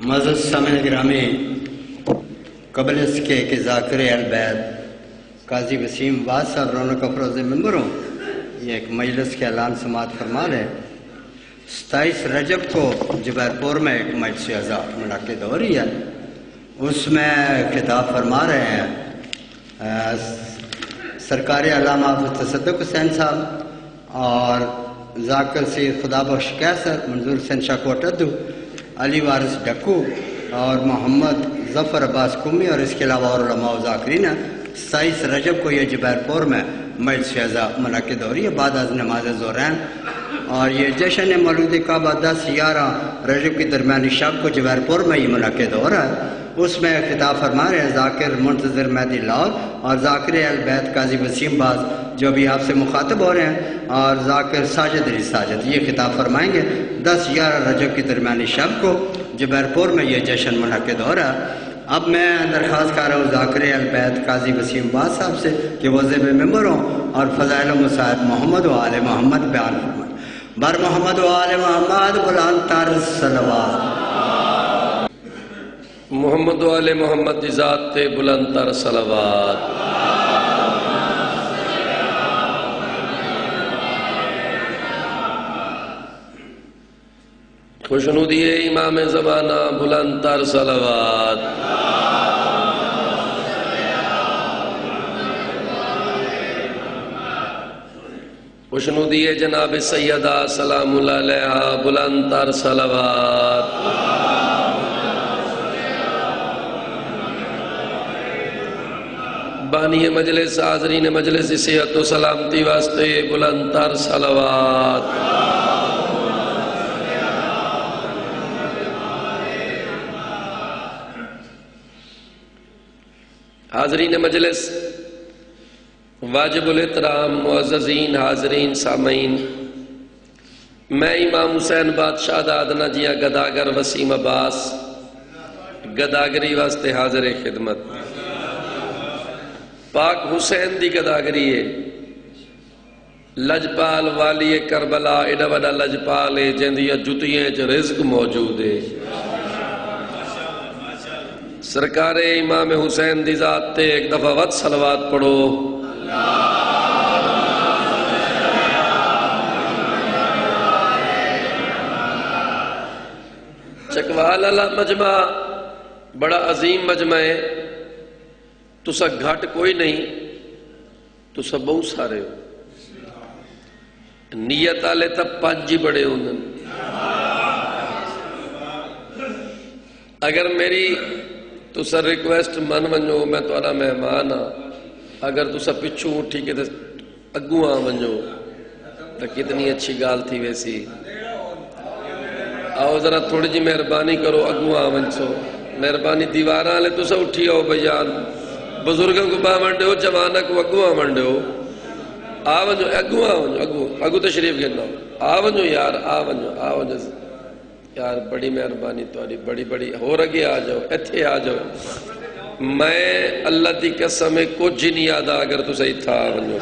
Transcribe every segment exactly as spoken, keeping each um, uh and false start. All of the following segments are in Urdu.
معزز سامعین گرامی، قبل اس کے کہ ذاکر اہل بیت قاضی وسیم عباس صاحب رونق افروز ممبر ہوں، یہ ایک مجلس کے اعلان سماعت فرما رہے ہیں۔ ستائیس رجب کو جبیر پور میں ایک مجلس اعزا منعقد ہو رہی ہے، اس میں خطاب فرما رہے ہیں سرکار علامہ حافظ تصدق حسین صاحب اور ذاکر سید خدا بخش کیسر، منظور حسین شاہ کوٹ ادو، علی وارث ڈکو اور محمد ظفر عباس قمی اور اس کے علاوہ اور علماء و ذاکرین ہیں۔ ستائیس رجب کو یہ جبیر پور میں مجلس اعزا منعقد ہو رہی ہے بعد از نماز ظہرین، اور یہ جشن مولود کعبہ دس گیارہ رجب کی درمیانی شب کو جبیر پور میں ہی منعقد ہو رہا ہے۔ اس میں خطاب فرما رہے ہیں ذاکر منتظر مہدی لاہور اور ذاکر اہل بیت قاضی وسیم باز جو ابھی آپ سے مخاطب ہو رہے ہیں، اور ذاکر ساجد علی ساجد یہ خطاب فرمائیں گے۔ دس گیارہ رجب کی درمیانی شب کو جبیر پور میں یہ جشن منعقد ہو رہا ہے۔ اب میں درخواست کر رہا ہوں ذاکر اہل بیت قاضی وسیم باز صاحب سے کہ وہ ذیب ممبر ہوں اور فضائل و مصائب محمد و آل محمد بیان فرمائیں۔ بر محمد و آل محمد بلند تر صلوات۔ محمد و آل محمد دی ذات تے بلند تر صلوات۔ خوشنودی امام زمانہ بلند تر صلوات۔ خوشنودی جناب سیدہ سلام اللہ علیہا بلند تر صلوات۔ بانی مجلس حاضرین مجلس صحت و سلامتی واسطے بلند تر صلوات۔ حاضرین مجلس، واجب الاحترام معززین حاضرین سامعین، میں امام حسین بادشاہ دا ادنا جیا گداگر وسیم عباس گداگری واسطے حاضر خدمت۔ پاک حسین دی گداگری ہے، لجپال والی کربلا ایڈا وڈا لجپال ہے جندیا جتیاں چ رزق موجود ہے۔ سرکار امام حسین دی ذات تے ایک دفعہ وقت صلوات پڑھو۔ چکوال اللہ مجمع بڑا عظیم مجمع ہے، تسا گھٹ کوئی نہیں، تسا بہت سارے ہو، نیت آلے تا پانچ ہی بڑے ہوں۔ اگر میری تسا ریکویسٹ من ونجو میں تو آنا مہمان ہاں، اگر تسا پچھو اٹھی کے اگو آ ونجو تو کتنی اچھی گال تھی ویسی۔ آؤ ذرا تھوڑی جی مہربانی کرو، اگو آ ونجو مہربانی، دیواراں لے تسا اٹھی آؤ بیان، بزرگوں کو باہ منڈے ہو، جوانہ کو اگو آ منڈے ہو، آ ونجو اگو آ ونجو اگو اگو تشریف گرنا ہو، آ ونجو یار، آ ونجو آ ونجو یار، بڑی مہربانی تاری، بڑی بڑی ہو رگے آ جاؤ، ایتھے آ جاؤ۔ میں اللہ دی قسم میں کچھ نہیں یادا اگر تو صحیح تھا آ ونجو۔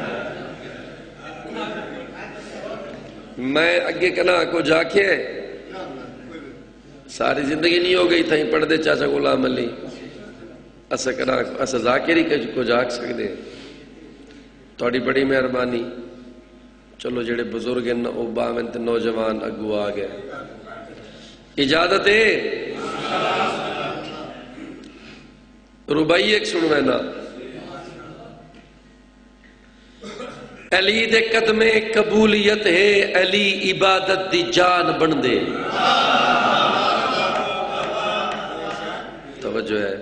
میں اگے کنا کو جا کے ساری زندگی نہیں ہو گئی تھا پڑھ دے چاچا غلام علی، اسا کنا اسا ذاکری کو جاگ سکتے، تھوڑی بڑی مہربانی۔ چلو جڑے بزرگ ہیں او باویں تے نوجوان اگو آ گئے، اجازت ہے ربائی ایک سنو ہے نا۔ علی دے قدمے قبولیت ہے، علی عبادت دی جان بن دے۔ توجہ ہے،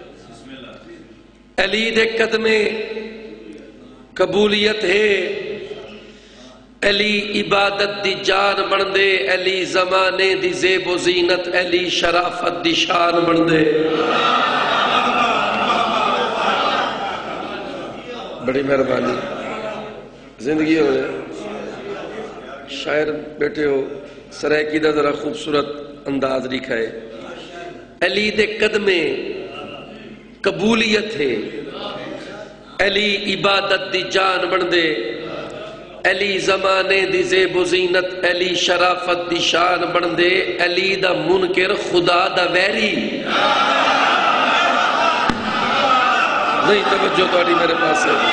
علی دے قدمے قبولیت ہے، علی عبادت دی جان بن دے، علی زمانے دی زیب و زینت، علی شرافت دی شان بن دے۔ بڑی مہربانی، زندگی ہو جائے۔ شاعر بیٹھے ہو، سرائکی دا ذرا خوبصورت انداز لکھا ہے، علی دے قدمے قبولیت ہے، علی عبادت دی جان بن دے، علی زمانے دی زیب و زینت علی شرافت دی شان بن دے علی دا منکر خدا دا ویری نہیں توجہ تو میرے پاس ہے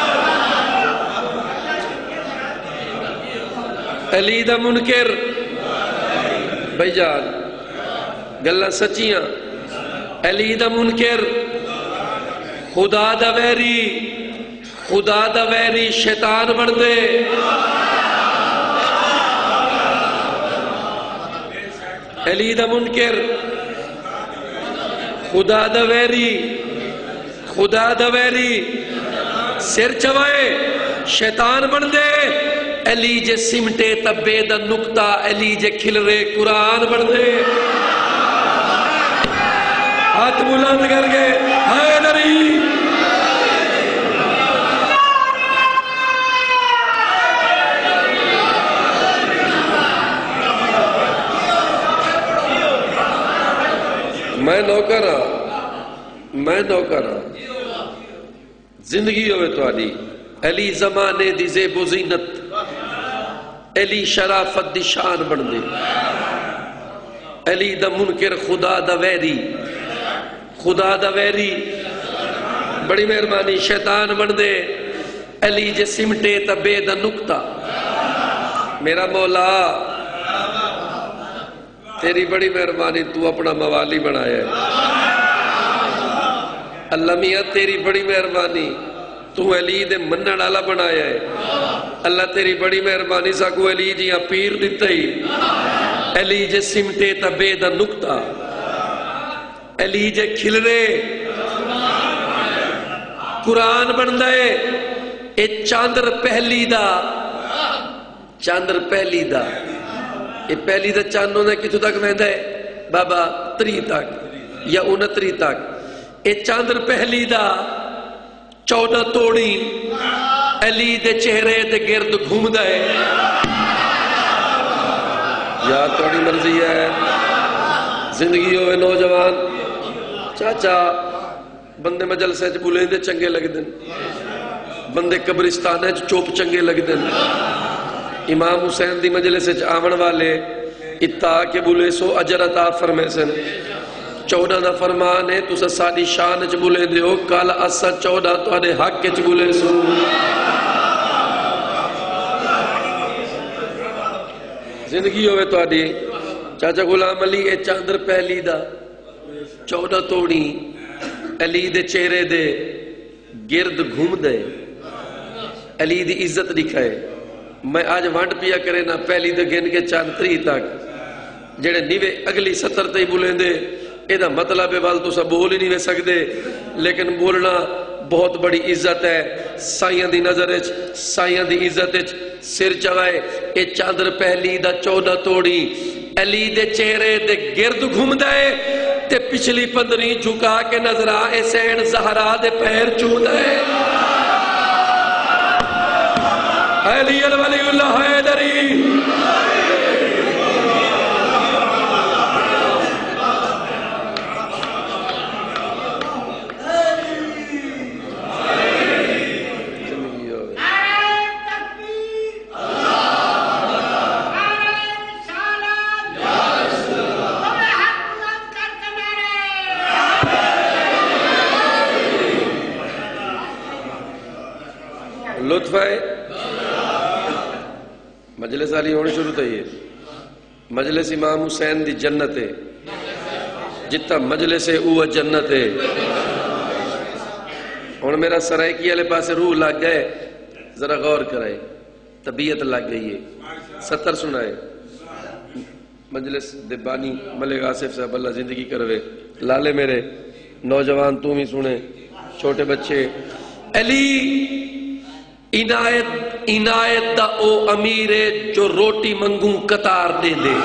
علی دا منکر بھائی جان گلہ سچیاں علی دا منکر خدا دا ویری خدا دا ویری شیطان بن دے علی دا منکر خدا دا ویری خدا دا ویری سر چوائے شیطان بن دے علی جے سمٹے تبے دا نکتہ علی جے کھلرے قرآن بن دے ہاتھ بلند کر کے حیدری میں نوکر ہاں میں نوکر ہاں زندگی ہوئے تو علی علی زمانے دی زیب و زینت علی شرافت دی شان بن دے علی دا منکر خدا دا ویری خدا دا ویری بڑی مہربانی شیطان بن دے علی جے سمٹے تبے دا نکتہ میرا مولا تیری بڑی مہربانی تو اپنا موالی بنایا ہے اللہ میاں تیری بڑی مہربانی تو علی دے منن والا بنایا ہے اللہ تیری بڑی مہربانی ساکو علی جیاں پیر دیتا ہی علی جے سمٹے تبے دا نکتہ علی جے کھلرے قرآن بن دے اے چاندر پہلی دا چاندر پہلی دا اے پہلی دا چاندوں نے کتوں تک میں دے بابا تری تک یا انتری تک اے چاندر پہلی دا چودہ توڑی علی دے چہرے دے گرد گھوم دے یا توڑی مرضی ہے زندگی ہوئے نوجوان چاچا بندے مجلسے چ بولیں دے چنگے لگ دن بندے قبرستانے چ چوپ چنگے لگ دن امام حسین دی مجلسے چ آمن والے اتا کے بولے سو اجر عطا فرمے سن چودہ دا فرمان ہے تو ساڑی شان چ بولے دے ہو کالا اسا چودہ تو آدھے حق کے چ بولے سو زندگی ہوئے تو آدھی چاچا غلام علی اے چاندر پہلی دا چودہ توڑی علی دے چہرے دے گرد گھوم دے علی دی عزت دکھائے میں آج وانڈ پیا کرے نا پہلی دے گن کے چاندری تک جڑے نیوے اگلی ستر تے بولیں دے اے دا مطلب ہے وال تو سب بول ہی نہیں سکدے لیکن بولنا بہت بڑی عزت ہے سائیاں دی نظر اچ سائیاں دی عزت اچ سر چوائے اے چادر پہلی دا چودہ توڑی علی دے چہرے دے گرد گھوم دے تے پچھلی پندری جھکا کے نظر آئے سین زہرا دے پیر چو دے علی الولی اللہ حیدری لطف ہے مجلس علی ہونے شروع تھا یہ مجلس امام حسین دی جنت ہے جتا مجلس ہے اوہ جنت ہے اور میرا سرائے کی علیہ پاس روح لگ گئے ذرا غور کرائے طبیعت لگ گئی ہے ستر سنائے مجلس دبانی ملک آصف صاحب اللہ زندگی کروے لالے میرے نوجوان تم ہی سنے چھوٹے بچے علی عنایت عنایت دا او امیر جو روٹی منگوں قطار دے دے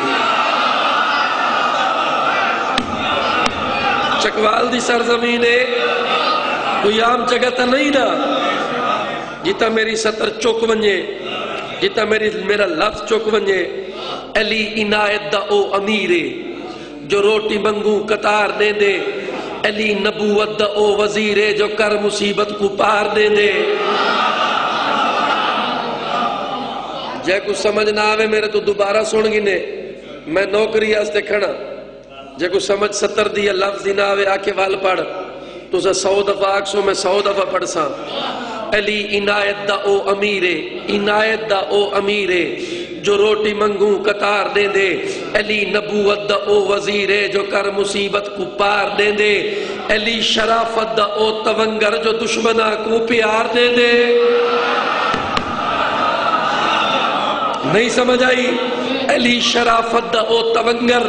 چکوال دی سرزمین ہے کوئی عام جگہ تا نہیں نا جیتا میری سطر چوک ونجے جیتا میری میرا لفظ چوک ونجے علی عنایت دا او امیر جو روٹی منگوں قطار دے دے علی نبوت دا او وزیر جو کر مصیبت کو پار دے دے جے کو سمجھ نہ آوے میرے تو دوبارہ سن گنے میں نوکری آستے کھڑا جے کو سمجھ ستر دیا لفظ نہ آوے آکے وال پڑھ تو سا سو دفعہ آکسو میں سو دفعہ پڑھ سا علی عنایت دا او امیرے عنایت دا او امیرے جو روٹی منگوں قطار دے دے علی نبوت دا او وزیرے جو کر مصیبت کو پار دے دے علی شرافت دا او تونگر جو دشمنہ کو پیار دے دے نہیں سمجھ آئی علی شرافت دا او تونگر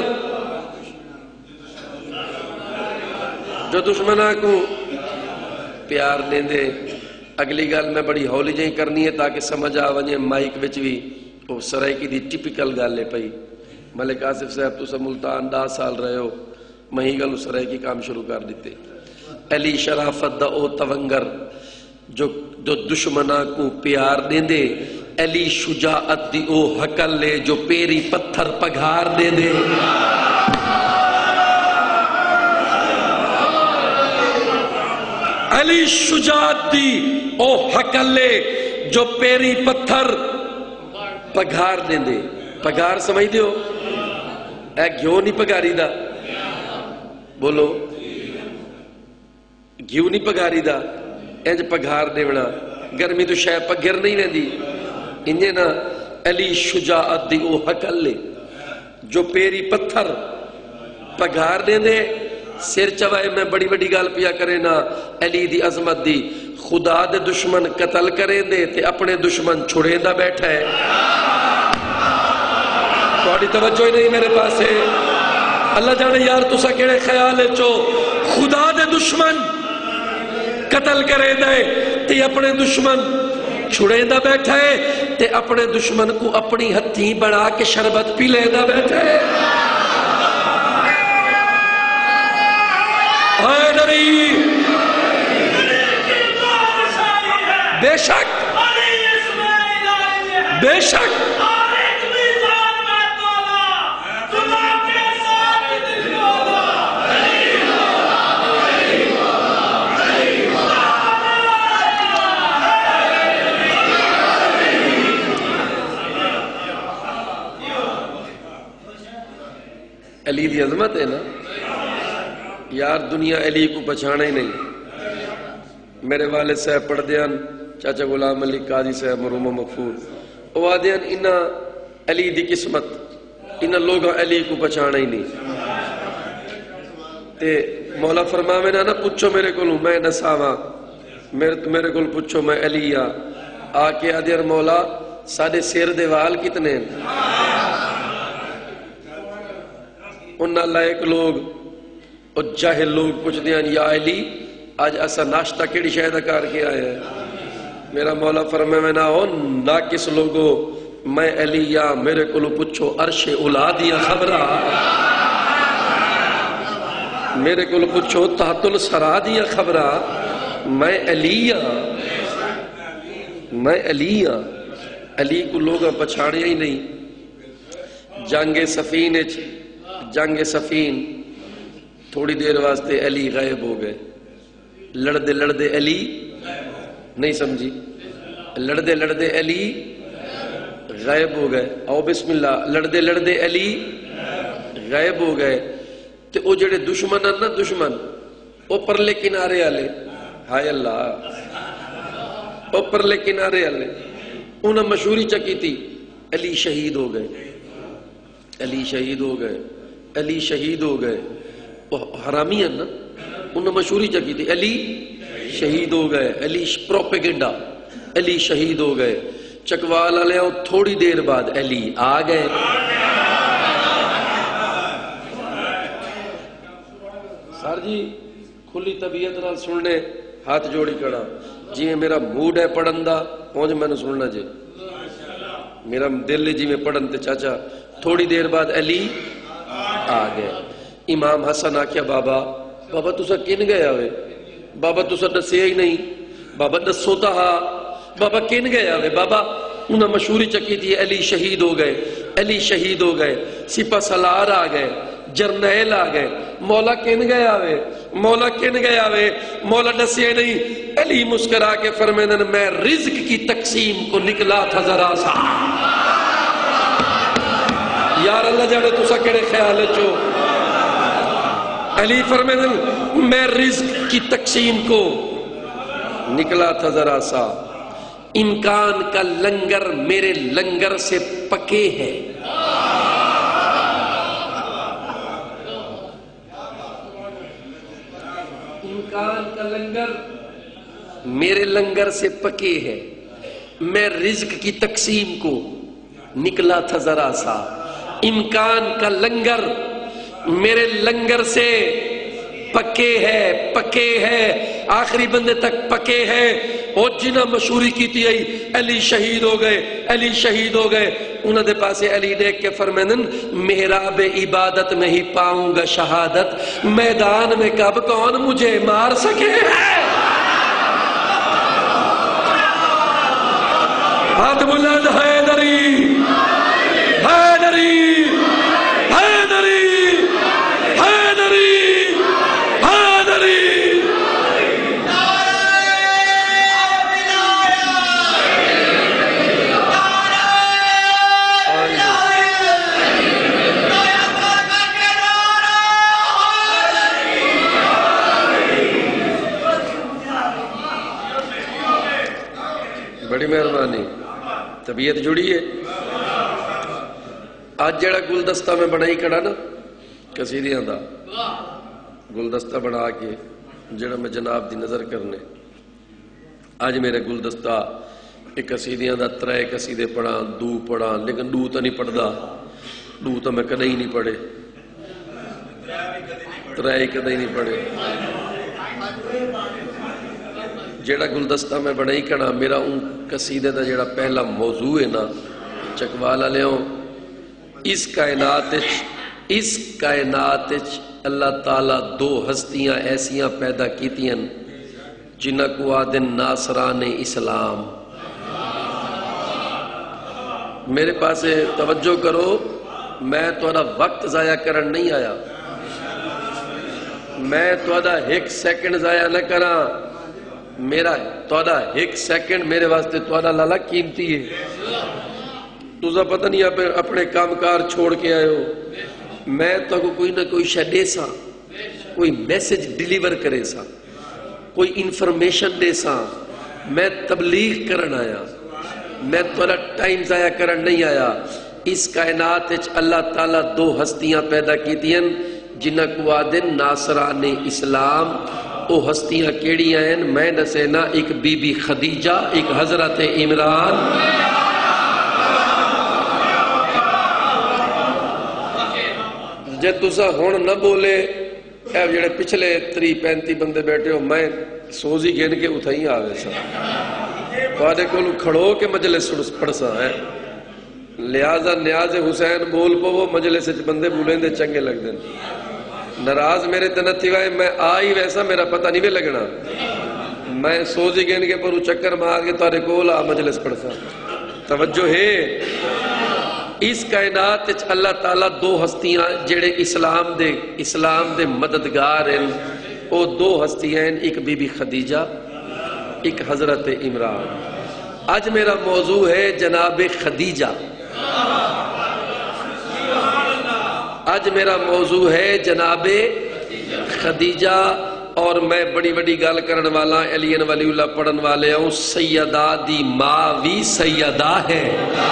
جو دشمنہ کو پیار دے دے اگلی گال میں بڑی ہولی جائیں کرنی ہے تاکہ سمجھ آوانیے مائک وچ بھی وہ سرائی کی دی ٹیپیکل گال لے پئی ملک آصف صاحب تو سب ملتان دا سال رہے ہو مہی گلو سرائی کی کام شروع کر دیتے علی شرافت دا او تونگر جو جو دشمنہ کو پیار دے دے علی شجاعت دی او حقل لے جو پیری پتھر پگھار دے دے علی شجاعت دی او حقل لے جو پیری پتھر پگھار دیں دے پگھار سمجھ دے ہو ایک گھیو نہیں پگھاری دا بولو گھیو نہیں پگھاری دا اینج پگھار دے بنا گرمی تو شاید پگھر نہیں رہ دی انہیں نا علی شجاعت دی او حقل لے جو پیری پتھر پگھار دیں دے سیر چوائے میں بڑی بڑی گال پیا کرے نا علی دی عظمت دی خدا دے دشمن قتل کریں دے تے اپنے دشمن چھڑے دا بیٹھا ہے توڑی توجہ ہی نہیں میرے پاس ہے اللہ جانے یار تو سا کیڑے خیال ہے چو خدا دے دشمن قتل کریں دے تے اپنے دشمن چھڑے دا بیٹھا ہے تے اپنے دشمن کو اپنی ہتھی بڑھا کے شربت پی لے دا بیٹھا ہے حیدری بے شک بے شک علی دی عظمت ہے نا یار دنیا علی کو پچھانا ہی نہیں میرے والد صاحب پڑھ دیان چاچا غلام علی قاضی صاحب مرحوم مغفور وہ آدیان انہا علی دی قسمت انہا لوگا علی کو پچھانا ہی نہیں تے مولا فرما میں نا پوچھو میرے کولوں میں نساواں میرے کول پوچھو میں علی آ آکے آدیان مولا سادے سیر دیوال کتنے انہا لائق لوگ اور جاہل لوگ پوچھ دیاں یا علی آج ایسا ناشتہ کیڑی شاہدہ کار کے آیا ہے میرا مولا فرمائے میں نہ ہو ناکس لوگو میں علی یا میرے کلو پوچھو عرش اولادیا خبرہ میرے کلو پوچھو تحت السرادیا خبرہ میں علی یا میں علی یا علی کو لوگا پچھاڑیا ہی نہیں جنگ سفین جنگ سفین تھوڑی دیر واسطے علی غائب ہو گئے لڑدے لڑدے علی نہیں سمجھی لڑدے لڑدے علی غائب ہو گئے او بسم اللہ لڑدے لڑدے علی غائب ہو گئے تے او جڑے دشمن نا دشمن او پرلے کنارے آلے ہائے اللہ او پرلے کنارے آلے انہاں مشہوری چکی تھی علی شہید ہو گئے علی شہید ہو گئے علی شہید ہو گئے حرامی ہے نا انہوں مشہوری چکی تھی علی شہید ہو گئے علی پروپیگنڈا علی شہید ہو گئے چکوال علیہ تھوڑی دیر بعد علی آ گئے سر جی کھلی طبیعت نال سننے ہاتھ جوڑی کڑا جی میرا موڈ ہے پڑھن دا پہنچ میں نے سننا جی میرا دل جی میں پڑھن تے چاچا تھوڑی دیر بعد علی آ گئے امام حسن آکھیا بابا بابا تسا کن گیا ہوئے بابا تسا دسیا ہی نہیں بابا دسو تا ہا بابا کن گیا ہوئے بابا انہاں مشہوری چکی تھی علی شہید ہو گئے علی شہید ہو گئے سپہ سالار آ گئے جرنیل آ گئے مولا کن گیا ہوئے مولا کن گیا ہوئے مولا دسیا نہیں علی مسکرا کے فرمیدن میں رزق کی تقسیم کو نکلا تھا ذرا سا اللہ جانے تو سکڑے خیال چو علی فرمائیں میں رزق کی تقسیم کو نکلا تھا ذرا سا امکان کا لنگر میرے لنگر سے پکے ہے امکان کا لنگر میرے لنگر سے پکے ہے میں رزق کی تقسیم کو نکلا تھا ذرا سا امکان کا لنگر میرے لنگر سے پکے ہے پکے ہے آخری بندے تک پکے ہے اور جنہ مشہوری کی تھی علی شہید ہو گئے علی شہید ہو گئے انہوں نے پاسے علی دیکھ کے فرمائن محراب عبادت میں ہی پاؤں گا شہادت میدان میں کب کون مجھے مار سکے ہے ہاتھ بلند حیدری حیدری حیدری حیدری حیدری بڑی مہربانی طبیعت جڑی ہے آج جڑا گلدستہ میں بنائی کڑا نا قصیدیاں دا گلدستہ بنا کے جڑا میں جناب دی نظر کرنے آج میرے گلدستہ ایک قصیدیاں دا ترائے قصیدے پڑھا دو پڑھا لیکن دو تو نہیں پڑھ دا دو تو میں کدے ہی نہیں پڑھے ترائے کدے ہی نہیں پڑھے جیڑا گلدستہ میں بنائی کڑا میرا ان قصیدے دا جیڑا پہلا موضوع ہے نا چکوالا لے ہوں اس کائنات اس کائنات اللہ تعالیٰ دو ہستیاں ایسیاں پیدا کیتیاں جنہ کو آدن ناصران اسلام میرے پاس توجہ کرو میں تھوڑا وقت ضائع کرن نہیں آیا میں تھوڑا ایک سیکنڈ ضائع نہ کرا میرا تھوڑا ایک سیکنڈ میرے واسطے تھوڑا لالا قیمتی ہے تجھا پتہ نہیں آپ اپنے کام کار چھوڑ کے آئے ہو میں تو کوئی نہ کوئی شڈے سا کوئی میسج ڈیلیور کرے سا کوئی انفرمیشن دے سا میں تبلیغ کرن آیا میں تھوڑا ٹائم ضائع کرن نہیں آیا اس کائنات اللہ تعالیٰ دو ہستیاں پیدا کیتیاں جنہ کو آدن ناصران اسلام او ہستیاں کیڑی ہیں میں نسینا ایک بی بی خدیجہ ایک حضرت عمران جے تسا ہون نہ بولے اے جڑے پچھلے تری پینتی بندے بیٹھے ہو میں سوزی گھن کے اتھائی آوے سا وعدے کو کھڑو کے مجلس پڑھ سا ہے لہذا نیاز حسین بول پو وہ مجلس بندے بولیں دے چنگے لگ دیں نراز میرے تنتی وائے میں آئی ویسا میرا پتہ نہیں بھی لگنا میں سوزی گین کے پرو چکر مار کے تارے کولا مجلس پڑھتا توجہ ہے اس کائنات اللہ تعالیٰ دو ہستیاں جڑے اسلام دے اسلام دے مددگار ہیں وہ دو ہستیاں ہیں ایک بی بی خدیجہ ایک حضرت عمران آج میرا موضوع ہے جناب خدیجہ آج میرا موضوع ہے جناب خدیجہ اور میں بڑی بڑی گال کرن والا علین ولی اللہ پڑھن والے ہوں سیدہ دی ماوی سیدہ ہے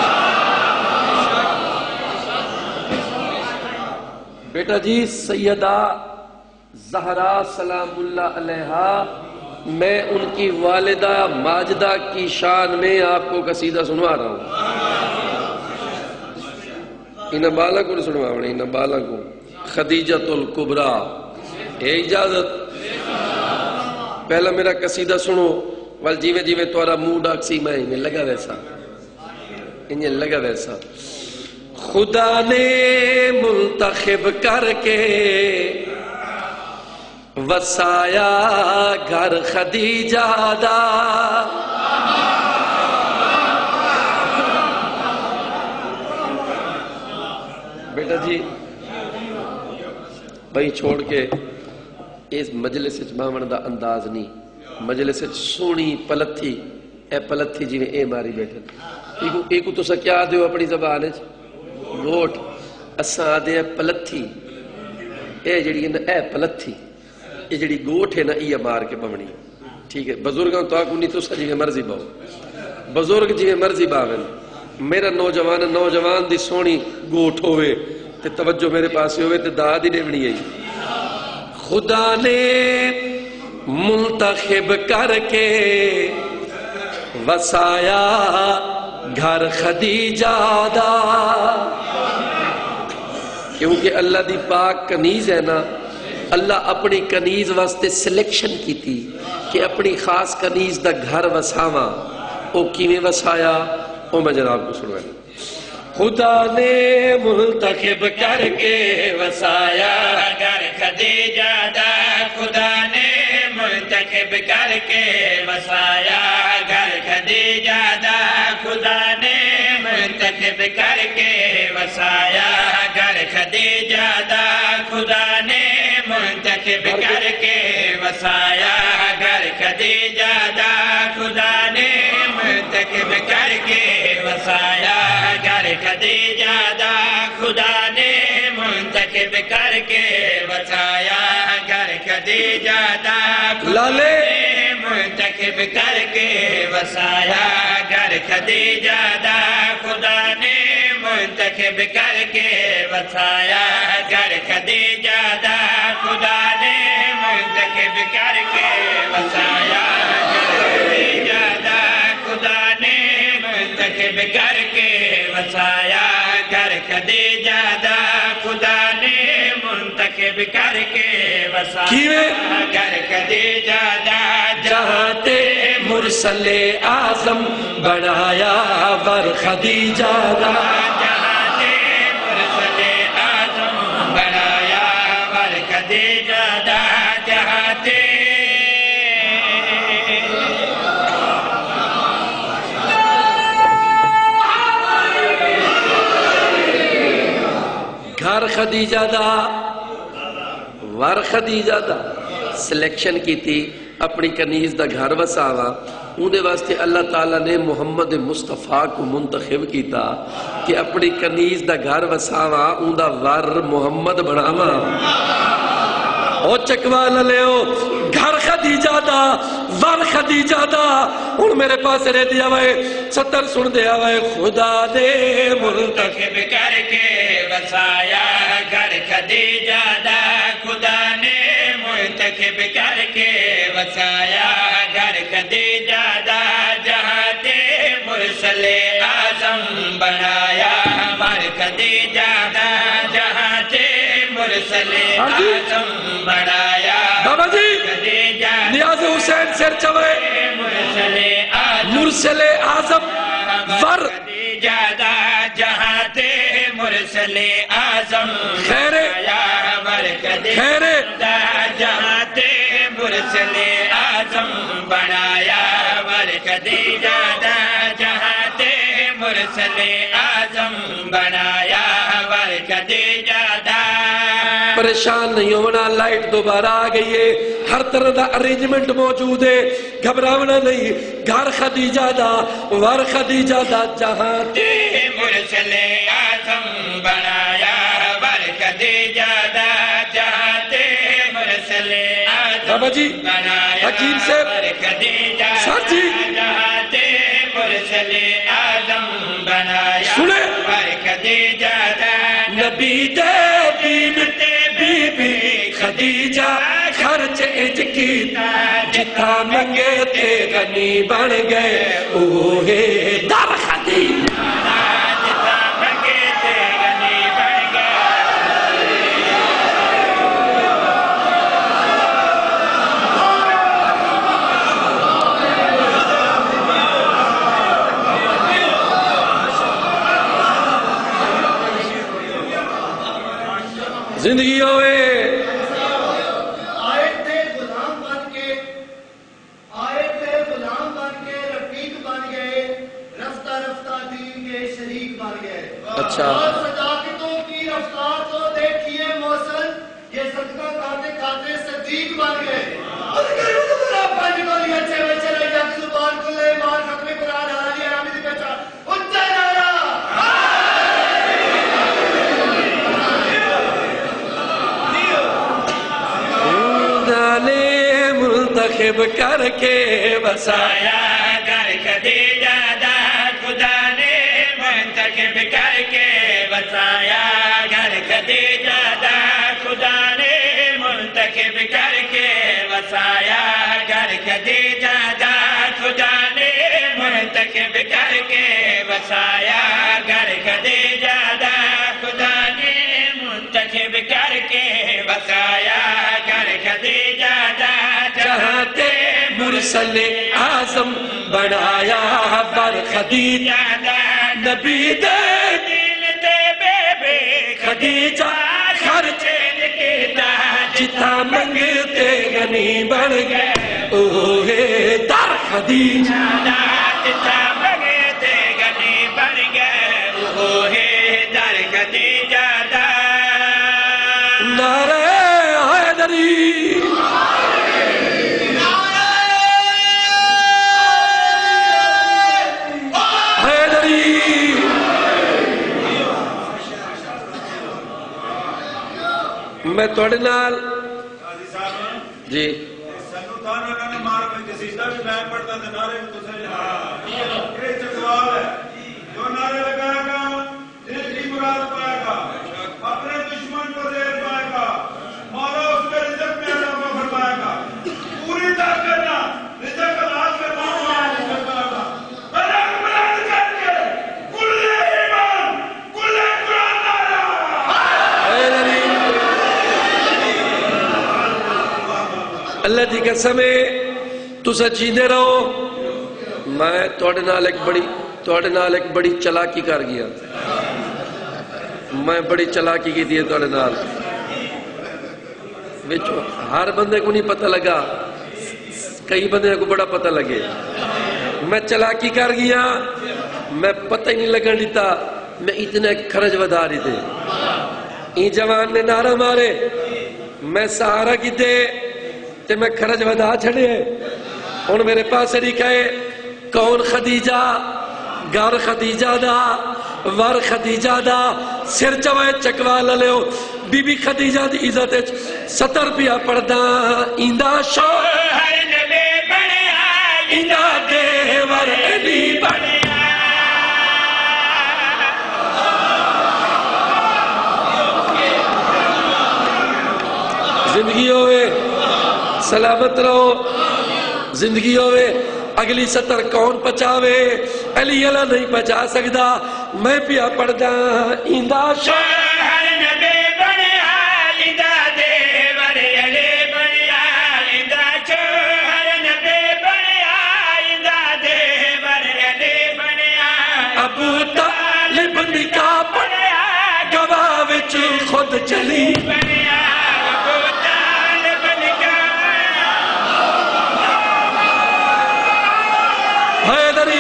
بیٹا جی سیدہ زہرا سلام اللہ علیہا میں ان کی والدہ ماجدہ کی شان میں آپ کو قصیدہ سنوا رہا ہوں انہ بالا کو سنوا رہا ہوں انہ بالا کو خدیجۃ الکبریٰ اے اجازت پہلا میرا قصیدہ سنو وال جیوے جیوے توارا موڈ آکسی میں انہیں لگا ویسا انہیں لگا ویسا خدا نے منتخب کر کے وسایا گھر خدیجہ دا بیٹا جی بھائی چھوڑ کے اس مجلس باون دا انداز نہیں مجلس سونی پلتھی اے پلتھی جی میں اے ماری بیٹھے ایکو ایکو تو سا کیا دیو اپنی زبان ہے ووٹ اساں آدھے پلتھی، اے جڑی ہے نا اے پلتھی، یہ جڑی گوٹھ ہے نا یہ مار کے بمنی، ٹھیک ہے؟ بزرگاں تو آکو نہیں تو سا جی مرضی باؤ، بزرگ جی مرضی باویں، میرا نوجوان نوجوان دی سونی گوٹھ ہوئے تے توجہ میرے پاس ہوئے تے داد ہی دیونی ہے۔ خدا نے منتخب کر کے وسایا گھر خدیجہ دا، کیونکہ اللہ دی پاک کنیز ہے نا، اللہ اپنی کنیز واسطے سلیکشن کی تھی کہ اپنی خاص کنیز دا گھر وساواں، او کیویں وسایا او میں جناب کو سنوایا۔ خدا نے منتخب کر کے وسایا گھر خدیجہ دا، خدا نے منتخب کر کے وسایا گھر خدیجہ دا، خدا نے منتخب کر کے وسایا گھر خدیجہ دا، خدا نے منتخب کر کے وسایا گھر خدیجہ دا، خدا نے منتخب کر کے وسایا گھر خدیجہ دا، خدا نے منتخب کر کے وسایا گھر خدیجہ دا، خدا نے منتخب کر کے وسایا گھر خدیجہ دا، خدا نے منتخب کر کے وسایا گھر خدیجہ دا، خدا نے منتخب کر کے وسایا گھر خدیجہ دا، خدا نے منتخب کر کے وسایا گھر خدیجہ دا، خدا نے منتخب کر کے وسایا گھر خدیجہ دا، جہاں تے مرسل اعظم بنایا ور خدیجہ دا، جہاں تے مرسل اعظم بنایا ور خدیجہ دا، جہاں تے گھر خدیجہ دا ور خدیجہ دا سلیکشن کی تھی، اپنی کنیز دا گھر وساوا، اندے واسطے اللہ تعالیٰ نے محمد مصطفیٰ کو منتخب کیتا کہ اپنی کنیز دا گھر وساوا، اندہ ور محمد بناوا۔ او چکوال لے او گھر خدیجہ دا ور خدیجہ دا، ان میرے پاس رہ دیا وے ستر سن دیا وے۔ خدا نے منتخب کر کے وسایا گھر خدیجہ دا، خدا نے منتخب کر کے وسایا گھر خدیجہ دا، جہاں تے مرسل اعظم بنایا ور خدیجہ دا، جہاں تے مرسل اعظم بنایا بابا جی خدیجہ نیاز حسین سر چوے مرسل اعظم مرسل اعظم ور خدیجہ دا، جہاں تے مرسل اعظم خیرے خیرے جہاں تے مرسل اعظم بنایا ور خدیجہ دا، جہاں تے مرسل اعظم بنایا ور خدیجہ دا۔ پریشان نہیں ہونا، لائٹ دوبارہ آ گئی ہے، ہر طرح دا ارینجمنٹ موجود ہے، گھبراونا نہیں۔ گھر خدیجہ دا ور خدیجہ دا، جہاں تے مرسل اعظم بنایا ور خدیجہ دا، جہاں تے مرسل بابا جی بنایا حکیم سے ور خدیجہ سر جی جہاں تے مرسل اعظم بنایا سنے ور خدیجہ دا، نبی دے دین تے بی بی خدیجہ خرچ اج کیتا، جتھا منگے تے غنی بن گئے اوہے در خدیجہ، جتھا منگے تے غنی بن گئے۔ زندگی ہوئے آئے تھے غلام بن کے، آئے تھے غلام بن کے رفیق بن گئے، رفتہ رفتہ دین کے شریک بن گئے۔ اچھا اور صداقتوں کی رفتار کو دیکھیے موصل، یہ صدقہ کھاتے کھاتے صدیق بن گئے۔ اور کرو تو برا پانی والی اچھے بچے رہی یک زبان کلے مار ختم قرآن حالی آرامی دی پہچان اچھا نارا منتخب کر کے وسایا گھر خدیجہ دا خدا نے منتخب کر کے وسایا گھر خدیجہ دا خدا نے منتخب کر کے وسایا گھر خدیجہ دا خدا نے منتخب کر کے وسایا گھر خدیجہ دا خدا نے منتخب کر کے وسایا گھر خدیجہ دا جہاں تے مرسل اعظم بنایا بر خدیجہ نبی دے دل دے بے بے خدیجہ خرچے کیتا جتا منگتے غنی بن گئے اوہے در خدیجہ جتا منگتے غنی بن گئے اوہے در خدیجہ دا نعرہ حیدری میں توڑے نال جی سنو تانا کہنے مارا میں کسیدہ بھی میں پڑھتا تھا نعرے میں تو سے جہاں یہ چکوال ہے جو نعرے لگائے گا دل کی مراد پائے گا اپنے دشمن کو دیر پائے گا مولا اس کے رزق میں عذاب فرمائے گا پوری طاقت کرنا رزق اللہ کے ماں کر پائے گا بلند بلند کر کے کل ایمان کل قرآن نعرہ حیدری اللہ دی قسم ہے تسا جیندے رہو میں توڑے نال ایک بڑی توڑے نال ایک بڑی چلاکی کر گیا میں بڑی چلاکی کی دیئے توڑے نال وچ ہر بندے کو نہیں پتہ لگا کئی بندے کو بڑا پتہ لگے میں چلاکی کر گیا میں پتہ ہی نہیں لگن دیتا میں اتنے خرج ودا رہی تھے این جوان نے نعرہ مارے میں سہارا کی دے تے میں خرج ودا چھڑے ان میرے پاس کہے کون خدیجہ گھر خدیجہ دا ور خدیجہ دا سر چوائے چکوالا لیو بی بی خدیجہ دی عزت ستر پیا پڑھدا ایندہ شو ہر نبی بڑیا ایندہ دیور علی بڑیا زندگی ہوئے سلامت رہو زندگی ہوئے اگلی سطر کون پچاوے علی اللہ نہیں پچا سکتا میں پیا پڑھدا ایندہ شو ہر نبی بڑیا ایندہ دیور علی بڑیا ایندہ شو ہر نبی بڑیا ایندہ دیور علی بڑیا ابو طالب نکا پڑھیا گواہ وچ خود چلی بڑیا ابو طالب نکاح حیدری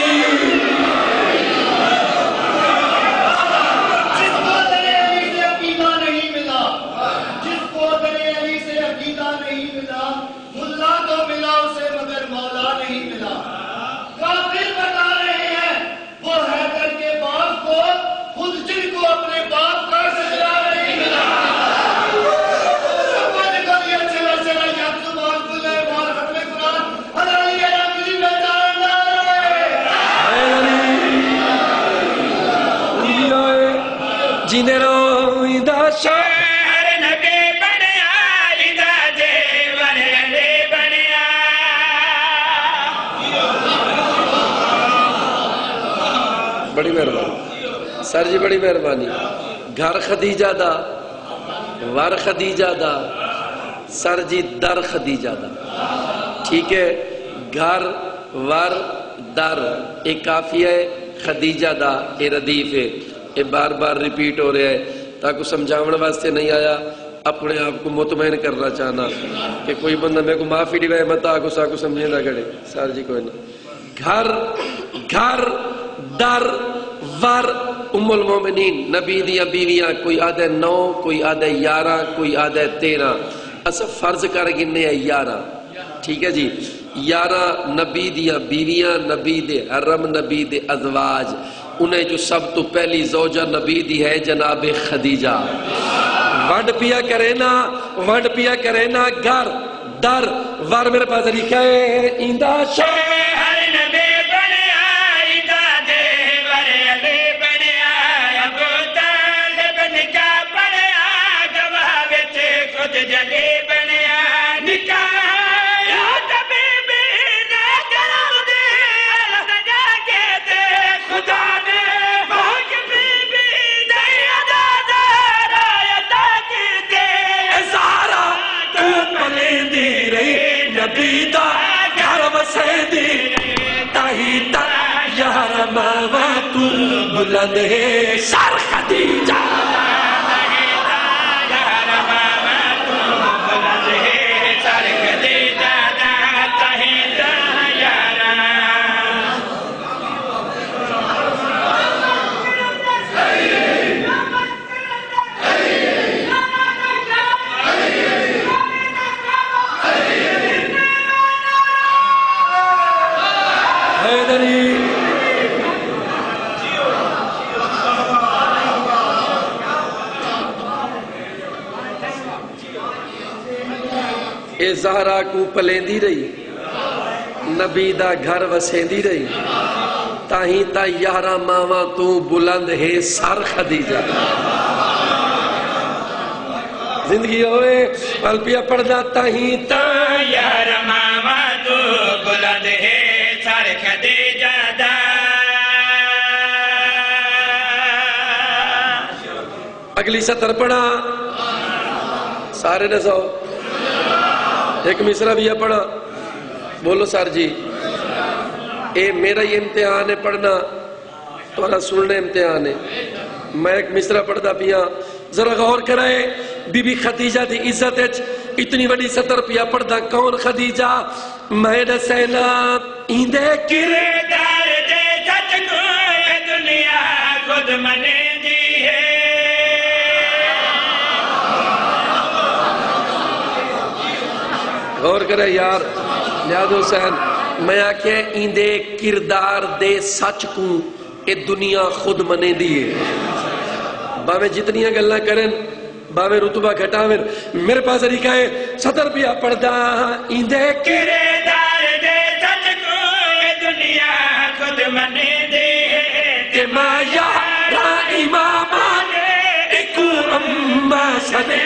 جس کو درے علی سے عقیدہ نہیں ملا جس کو درے علی سے عقیدہ نہیں ملا ملا تو ملا اسے مگر مولا نہیں ملا کافر بتا رہے ہیں وہ حیدر کے باپ کو خود جن کو اپنے باپ کا سجدہ نہیں ملا اپنے کو یہ چلا چلا یا زبان کھلے مال ختم قرآن ہلائی ہے اپنی میدان دارے جینے رہو ایندہ شو ہر نبی بڑیا ایندہ دیور علی بڑیا بڑی مہربانی سر جی بڑی مہربانی گھر خدیجہ دا ور خدیجہ دا سر جی در خدیجہ دا ٹھیک ہے گھر ور در ایک کافیہ ہے خدیجہ دا اے ردیف ہے اے بار بار ریپیٹ ہو رہا ہے تاکہ سمجھاوڑ واسطے نہیں آیا اپنے آپ کو مطمئن کرنا چاہنا کہ کوئی بندہ میں کو معافی دیوائے متا کو سا کو سمجھے نہ گھڑے سار جی کوئی نہ گھر گھر در ور ام المومنین نبی دیا بیویاں کوئی آدھے نو کوئی آدھے یارہ کوئی آدھے تیرہ اسا فرض کر گنے ہے یارہ ٹھیک ہے جی یارہ نبی دیا بیویاں نبی دے حرم نبی دے ازواج انہیں جو سب تو پہلی زوجہ نبی دی ہے جناب خدیجہ وڈ پیا کرے نا وڈ پیا کرے نا گھر در ور میرے پاس طریقہ ہے ایندہ شاہ ہر نبی بنیا ایندہ دے ور علی بنیا ابو طالب نکاح بنیا گواہ وچ خود جلی بنیا نکاح یا طبیبی نے کرم دے سجا کے دے خدا نے بہت بی بی دے ادا دارا عطا کی دے زہرا تو پلیندی رہی نبی دا گھر وسیندی تاہی تا یار ماما تو بلند ہے سر خدیجہ اے زہرا کو پلیندی رہی نبی دا گھر وسیندی رہی تاہی تا یارا ماما تو بلند ہے سر خدیجہ زندگی ہوئے پل پیا پڑھدا تاہی تا یار ماما تو بلند ہے سر خدیجہ دا اگلی سطر پڑھا سارے نے سو ایک مصرہ بھی ہے پڑھا بولو سار جی اے میرا یہ امتحان ہے پڑھنا تمہارا سننے امتحان ہے میں ایک مصرہ پڑھتا پیا ذرا غور کرائے بی بی خدیجہ دی عزت اچ اتنی بڑی سطر پیا پڑھتا کون خدیجہ میں دسینا ایندے کرے دار دے سچ کو اے دنیا خود منے دی ہے غور کرے یار نیاز حسین میں آکھے ایندے کردار دے سچ کو اے دنیا خود منے دیئے باویں جتنیاں گلنا کریں باویں رتبہ گھٹاویں میرے پاس طریقہ ہے سطر پیا پڑھدا ایندے کرے دار دے سچ کو اے دنیا خود منے دی ہے کہ ما یارا امامان ایکو امبا سنے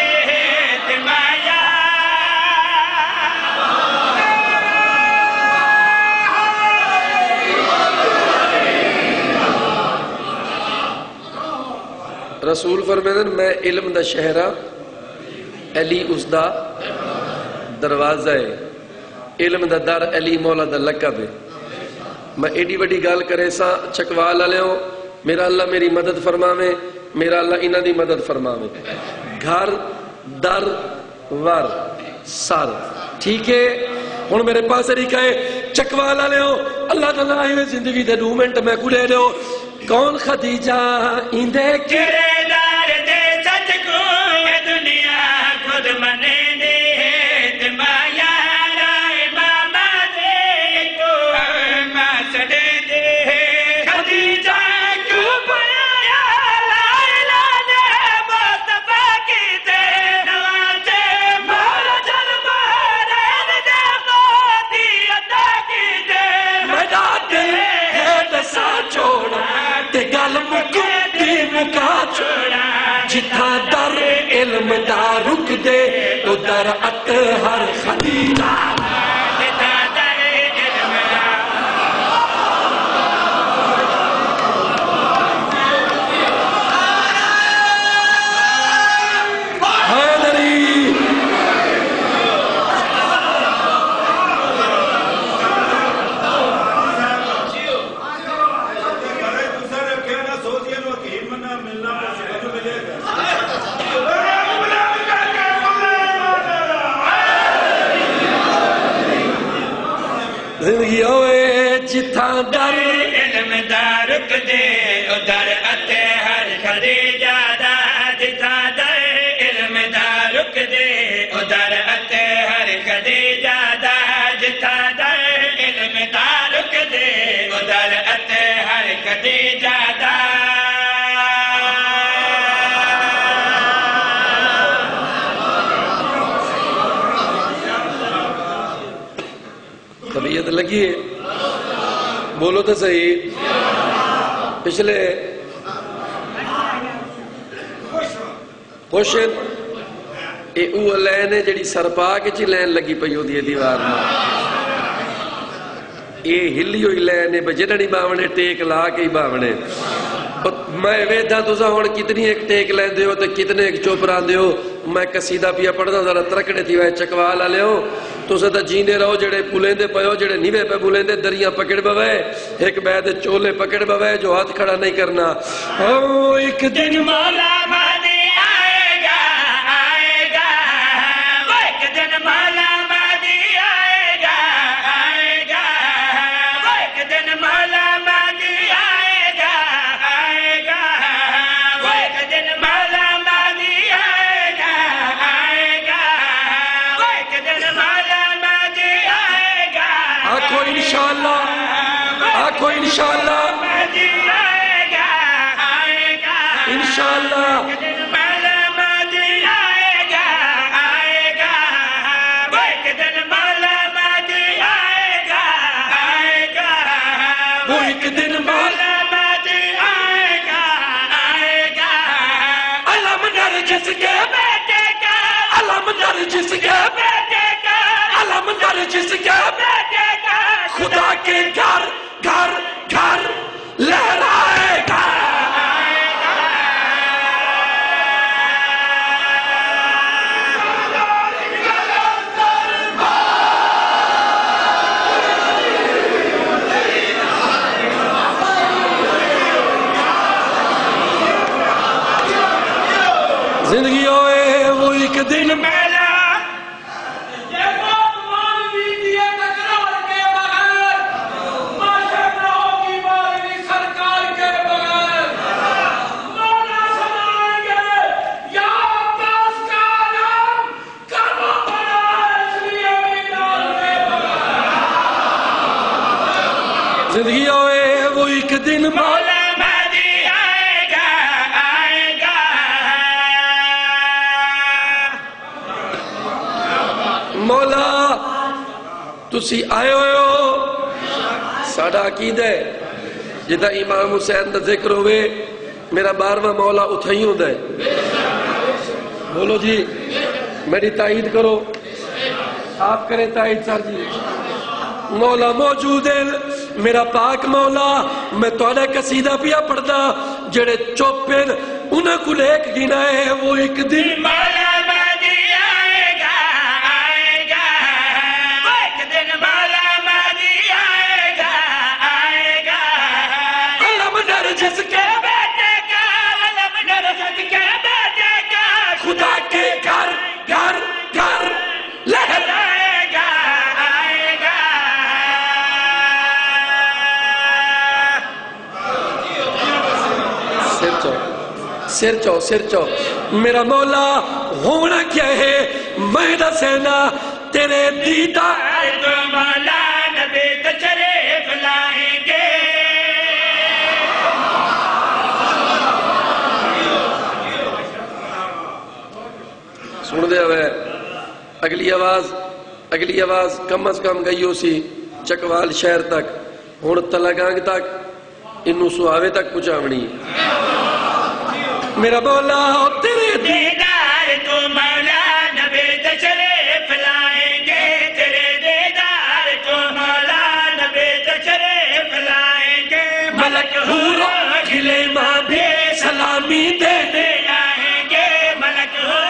رسول فرمیدن میں علم دا شہرہ علی اس دا دروازہ ہے علم دا در علی مولا دا لقب ہے میں ایڈی بڑی گال کرے سا چکوال آلے ہوں میرا اللہ میری مدد فرماوے میرا اللہ انہ دی مدد فرماوے گھر در ور سر ٹھیک ہے ہون میرے پاس طریقہ ہے چکوال آلے ہوں اللہ تعالیٰ آئے زندگی دے دو منٹ میں کلے لے ہو کون خدیجہ ایندے کرے دار دے سچ کو اے دنیا خود منے دی ہے دمایا رائے ماما دے کو اما سڑے دی ہے خدیجہ کو پایا لائے لانے مصطفیٰ کی دے نوازے مارا جل مارین دے موتی عطا کی دے میڈا دے ہے دسا چھوڑا تے گل مکو دی مکا چھوڑا جتھا در علم دا رک دے تو در اطہر خدیجہ جتھا در علم دا حیدری زندگی ہوئے جتھا در علم دا رک دے ادھر اتے ہر خدیجہ دا جتھا در علم دا رک دے ادھر اتے ہر خدیجہ دا جتھا در علم دا رک دے ادھر اتے ہر خدیجہ دا لگی ہے؟ بولو تو صحیح. پچھلے خوشن اے او لین ہے جڑی سرپا کے چی لین لگی پئی ہو دی دیوار میں. اے ہلی ہوئی لین ہے بجنڑی باونے ٹیک لا کے ہی باونے. میں ویدھا تو سا ہون کتنی ایک ٹیک لین دے ہو تو کتنے ایک چوپران دے ہو. میں قصیدہ پیا پڑھتا ذرا ترکڑے تھی وائے چکوال آلے ہو تو سا تا جیندے رہو جڑے پولیں دے پہو جڑے نیوے پہ پولیں دے دریاں پکڑ بوائے ایک بیدے چولے پکڑ بوائے جو ہاتھ کھڑا نہیں کرنا. او ایک دن مولا مہدی آئے گا آئے گا وہ ایک دن مولا مہدی آئے گا آئے گا وہ ایک دن مولا مہدی آئے گا آئے گا وہ ایک دن مولا مہدی آئے گا آئے گا وہ ایک دن مولا مہدی آئے گا. آنکھو انشاءاللہ آنکھو انشاءاللہ مہدی آئے گا آئے گا انشاءاللہ. وہ ایک دن مولا علم نرجس کے بیٹے کا علم نرجس کے بیٹے کا علم نرجس کے بیٹے کا خدا کے گھر گھر گھر لہرائے گا. زندگی ہوئے وہ ایک دن میلا یہ بات مانوی دیئے تکرار کے بغیر معاشر رہو کی مالوی سرکار کے بغیر مولا سنائیں گے یا عباس کا عالم کرو بڑا اس لیے بیدار کے بغیر. زندگی ہوئے وہ ایک دن مولا مولا تسی آئے ہوئے ہو ساڑھا عقید ہے جدہ امام حسین دا ذکر ہوئے میرا بارواں مولا اتھائی ہوں دے. بولو جی میری تائید کرو آپ کریں تائید سر جی. مولا موجود ہے میرا پاک مولا میں توڑے قصیدہ پیا پڑھدا جڑے چوپن انہیں کو لیک گینا ہے وہ ایک دن مولا جس کے بیٹے کا علم نرجس کے بیٹے کا خدا کے گھر گھر گھر لہرائے گا آئے گا. سر چو سر چو سر چو میرا مولا ہونا کیا ہے میں دسینا تیرے دیدار تو مولا نبی تشریف لائیں گے. سن دے ہوئے اگلی آواز اگلی آواز کم از کم گئی ہو سی چکوال شہر تک ہون تلگانگ تک انہوں سواوے تک پچھاونی. میرا مولا تیرے دیدار تو مولا نبی تشریف لائیں گے. تیرے دیدار تو مولا نبی تشریف لائیں گے. ملک حور گلے ماں بھی سلامی دینے آئیں گے. ملک حور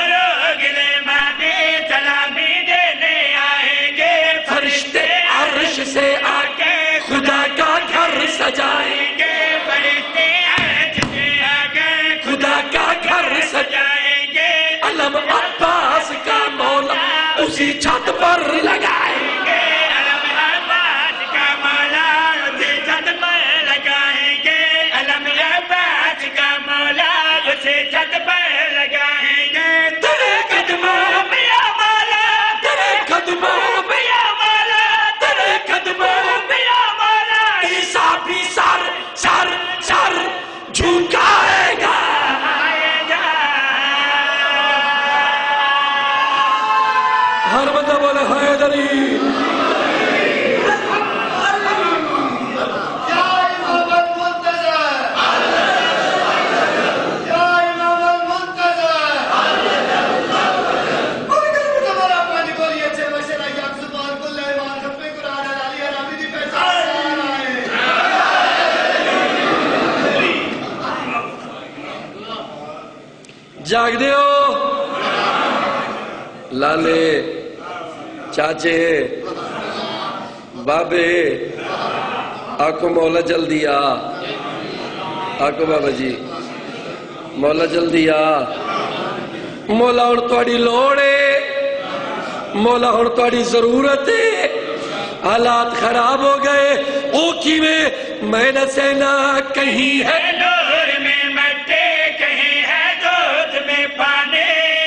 سے آ کے خدا کا گھر سجائیں گے. فرشتے عرش سے آ کے خدا کا گھر سجائیں گے. علم عباس کا مولا اسی چھت پر لگائیں گے. علم عباس کا مولا اسی چھت پر لگائیں گے. علم عباس کا مولا اسی چھت پر لگائیں گے. تیرے قدموں پہ یا مولا تیرے قدموں پہ یا مولا تیرے قدموں پہ یا مولا عیسیٰ بھی سر سر سر جھکائے گا آئے گا. ہر بندہ بولے حیدری جاگ دیو لالے چاچے بابے آکو مولا جلدی آ آکو بابا جی مولا جلدی آ مولا ہن تہاڈی لوڑ ہے مولا ہن تہاڈی ضرورت ہے حالات خراب ہو گئے او کیویں میں نہ سینا کہیں ہے نور میں مٹے کہیں ہے دودھ میں پانی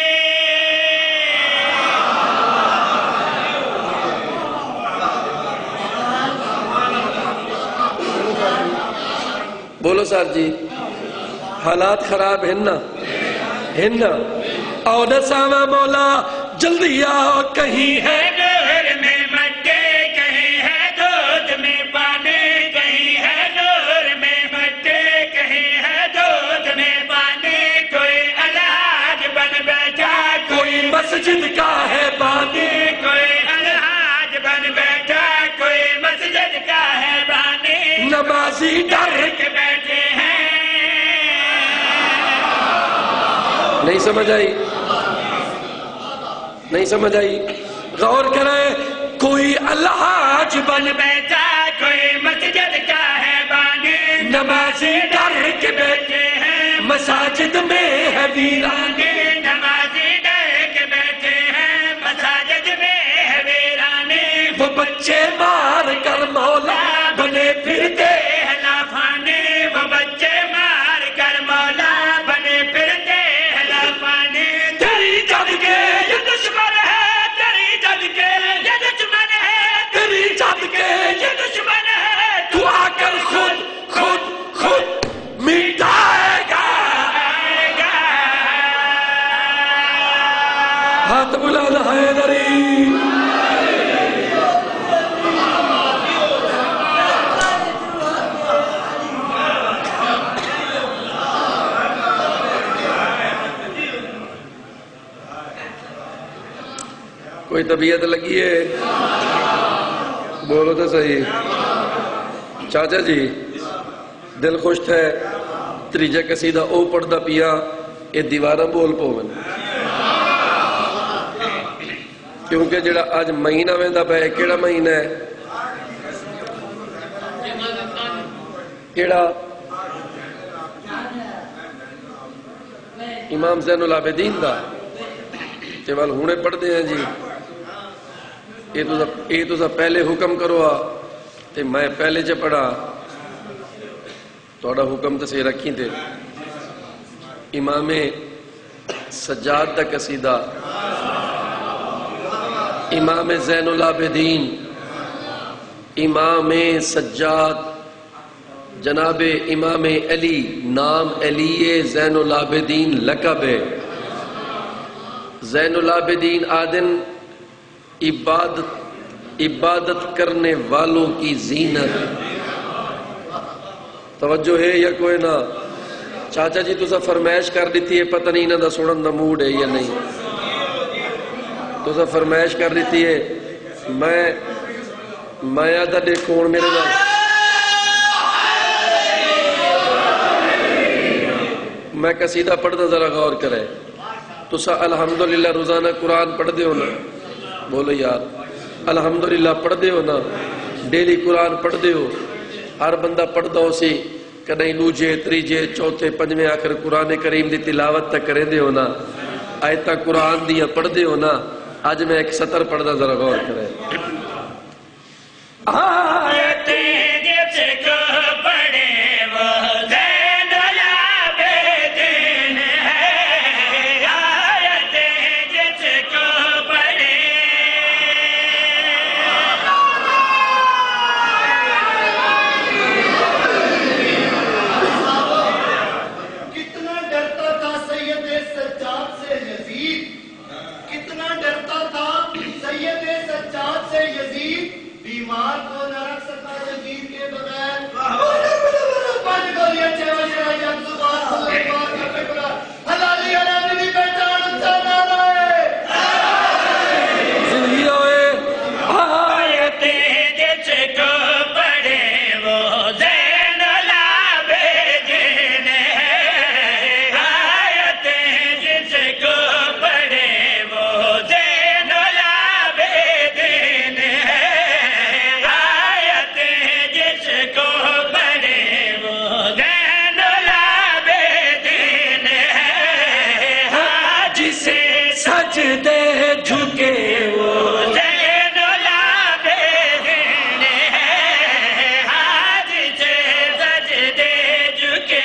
بولو سر جی حالات خراب ہیں نا ہیں نا او دساما مولا جلدی آؤ کہیں ہے نور میں مٹے کہیں ہے دودھ میں پانی کہیں ہے نور میں مٹے کہیں ہے دودھ میں پانی کوئی الحاج بن بیٹھا کوئی مسجد کا ہے بانی کوئی الحاج بن بیٹھا کوئی مسجد کا ہے بانی نمازی ڈر کے بیٹھے ہیں نہیں سمجھ آئی نہیں سمجھ آئی غور کریں کوئی الحاج بن بیٹھا کوئی مسجد کا ہے بانی نمازی ڈر کے بیٹھے ہیں مساجد میں ہے ویرانے نمازی ڈر کے بیٹھے ہیں مساجد میں ہے ویرانے وہ بچے مار کر مولا بنے پھرتے ہیں لافانے وہ بچے مار کر مولا بنے پھرتے ہیں لافانے تیری جد کے یہ دشمن ہے تیری جد کے یہ دشمن ہے تیری جد کے یہ دشمن ہے تو آ کر خود خود خود مٹائے گا آئے گا ہاتھ بلانا ہے دری کوئی طبیعت لگی ہے بولو تو صحیح چاچا جی دل خوش ہے تریجا قصیدہ او پڑھدا پیا یہ دیوارہ بول پوون کیونکہ جڑا آج مہینہ ویندا پیا کیڑا مہینہ ہے کیڑا امام زین العابدین دا تے وال ہونے پڑھ دے ہیں جی یہ تو یہ تو پہلے حکم کرو آ تے میں پہلے چ پڑھا تھوڑا حکم تو سے رکھی تے امام سجاد دا قصیدہ امام زین العابدین امام سجاد جناب امام علی نام علی زین العابدین لقب ہے زین العابدین آدن عبادت عبادت کرنے والوں کی زینت توجہ ہے یا کوئی نہ چاچا جی تسا فرمائش کر دیتی ہے پتہ نہیں انہاں دا سنن دا موڈ ہے یا نہیں تسا فرمائش کر دیتی ہے میں میں آدھا دیکھو میرے نام میں قصیدہ پڑھتا ذرا غور کرے تسا الحمدللہ روزانہ قرآن پڑھ دے ہو نا بولو یار الحمدللہ پڑھ دے ہو نا ڈیلی قرآن پڑھ دے ہو ہر بندہ پڑھ دو سی کدیں دوجے تریجے چوتھے پنجویں آخر قرآن کریم دی تلاوت تک کرے دے ہو نا آیتہ قرآن دیا پڑھ دے ہو نا آج میں ایک سطر پڑھ دا ذرا غور کرے آیتیں جس کو پڑھے وہ زین العابدین ہے آیتیں جس کو پڑھے کتنا ڈرتا تھا سید سجاد سے یزید کتنا ڈرتا تھا سید سجاد سے یزید بیمار کو نہ رکھ سکا جدید کے بغیر پانچ گولیاں چھ بجے یک زبان اللہ پاک کا فکرہ حلالی حلالی دی پہچان اچھا نام ہے زندگی ہوئے آیتیں جس کو پڑھے وہ زین العابدین ہے آیتیں جس سجدے جھکے وہ زین العابدین ہے حج سے سجدے جھکے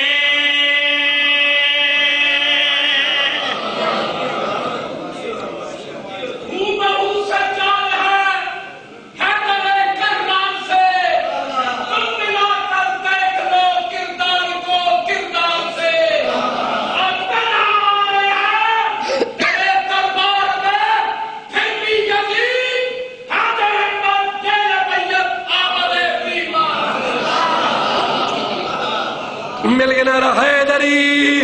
مل گیا نعرہ حیدری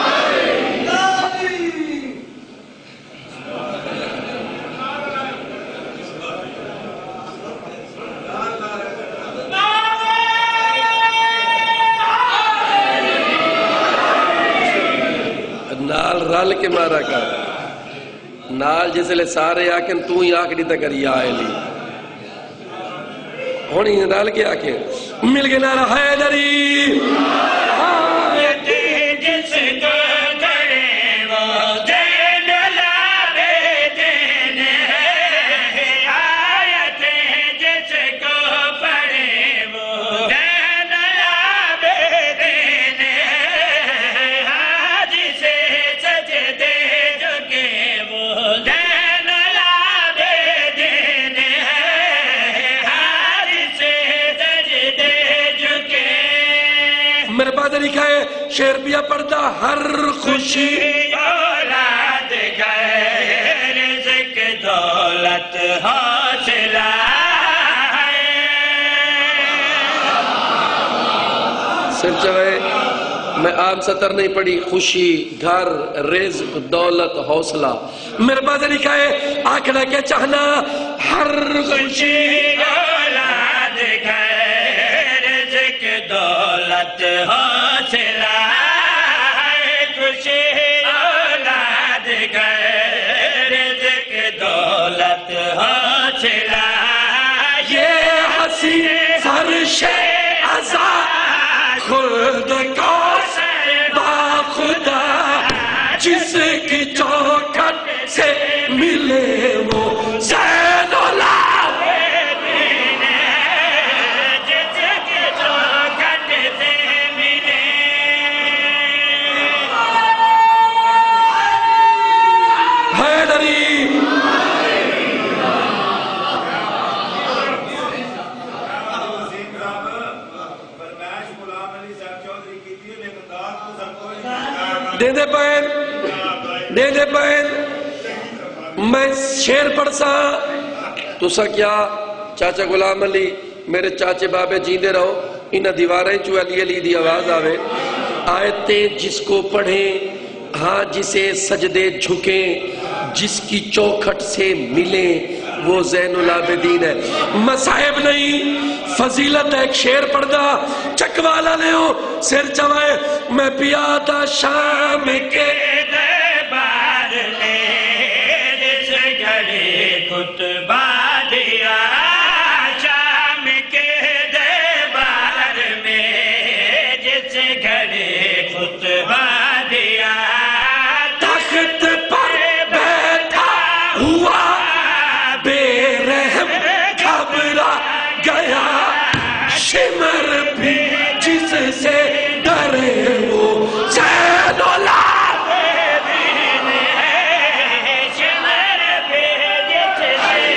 نال رل کے مارا کر نال جس لئے سارے آکن تو ہی آکڑی تکر یا علی ہونی رل کے آکے مل گیا نعرہ حیدری میرے پاس لکھا ہے شیر پیا پڑھتا ہر خوشی اولاد گئے رزق دولت حاصلہ صرف چوئے میں عام سطر نہیں پڑھی خوشی گھر رزق دولت حوصلہ میرے پاس لکھا ہے آکھنا کے چاہنا ہر خوشی اولاد گئے رزق دولت حاصلہ خوشی اولاد گئے رزق دولت حاصلہ یہ حسی فرش ازا خود کو با خدا جس کی چوکھٹ سے ملے وہ زین العابدین جس کی چوکھٹ سے ملے حیدری وسیم صاحب فرمائش غلام علی صاحب چودھری کی تھی لیکن داد کو سب کو دے دے پین دے دے پین میں شیر پڑھ سا تو سا کیا چاچا غلام علی میرے چاچے بابے جیندے رہو انہا دیواریں چو علی علی دی آواز آوے آیتیں جس کو پڑھیں ہاں جسے سجدے جھکیں جس کی چوکھٹ سے ملیں وہ زین العابدین ہے مصائب نہیں فضیلت ایک شیر پڑھدا چکوالا لے ہو سر چوائے میں پیا تھا شام کے دربار میں جس گھڑی خطبہ دیا شام کے دربار میں جس گھڑی خطبہ دیا تخت پر بیٹھا ہوا بے رحم گھبرا گیا شمر بھی جس سے ڈرے وہ زین العابدین ہے شمر بھی جس سے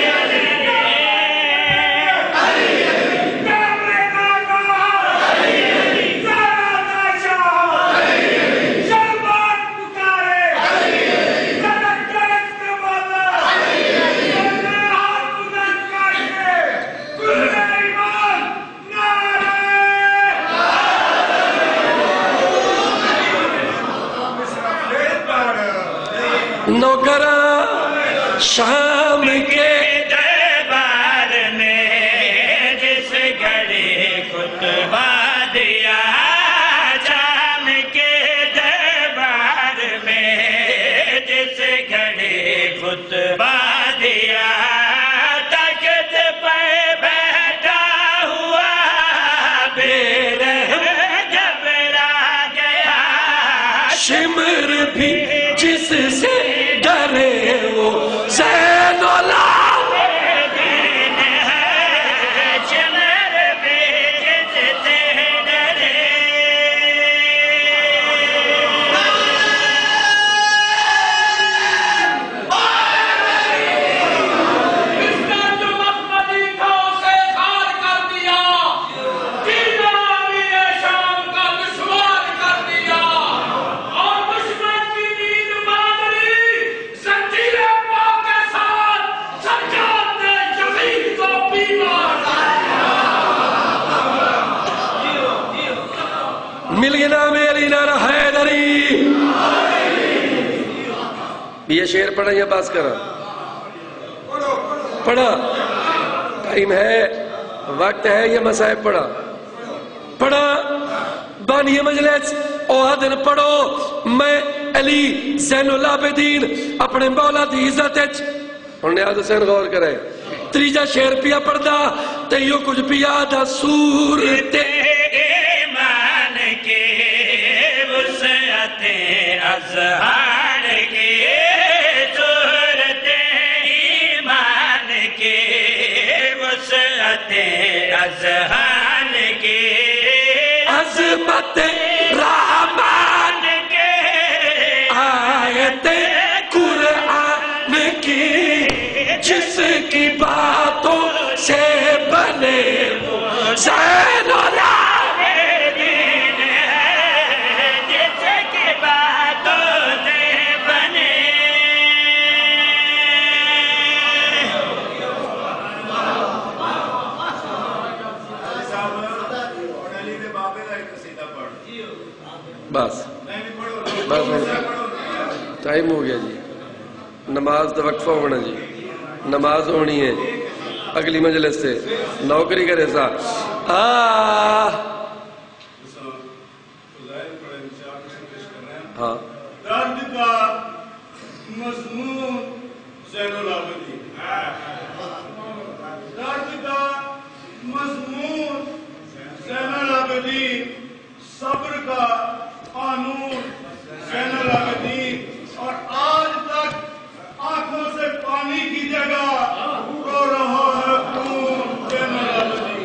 نوکرا شام کے دربار میں جس گھڑی خطبہ دیا شام کے دربار میں جس گھڑی خطبہ دیا تخت پر بیٹھا ہوا بے رحم گھبرا گیا شمر بھی جس سے ڈرے یہ شعر پڑھا یا باز کرا؟ پڑھا؟ ٹائم ہے، وقت ہے، یہ مسائب پڑھا پڑھا بانی مجلس او آدن پڑھو میں علی زین العابدین اپنے مولا دی عزت اچ انہیں آدھ حسین غور کرے تریجا شعر پیا پڑھدا تے یو کچھ پیا دا صورت ایمان کے وسعت اظہار کے صورت ایمان کے وسعت اظہار کے عظمت رحمان کے آیت قرآن کی جس کی باتوں سے بنے زین العابدین ہے جس کی باتوں سے بنے بس بس ٹائم ہو گیا جی نماز تو وقفہ ہونا جی نماز ہونی ہے اگلی مجلس سے نوکری کرے سا ہاں درد کا مضمون زین العابدین درد کا مضمون زین العابدین صبر کا قانون زین العابدین اور آج تک آنکھوں سے پانی کی جگہ رو رہا ہے خون زین العابدین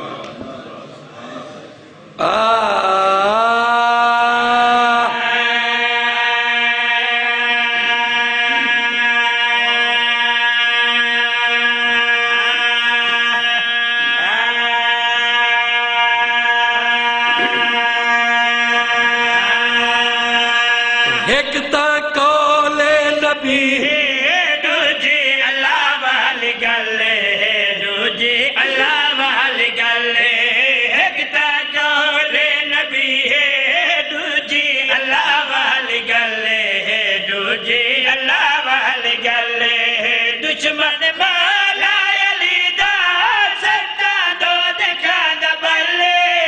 ایک تا کول نبی دوجی اللہ والی گلے دوجی اللہ والی گلے ایک تا کول نبی ہے دوجی اللہ والی گلے دوجی اللہ والی گلے دشمن مولا علی دا ستا دو دکھا دا بلے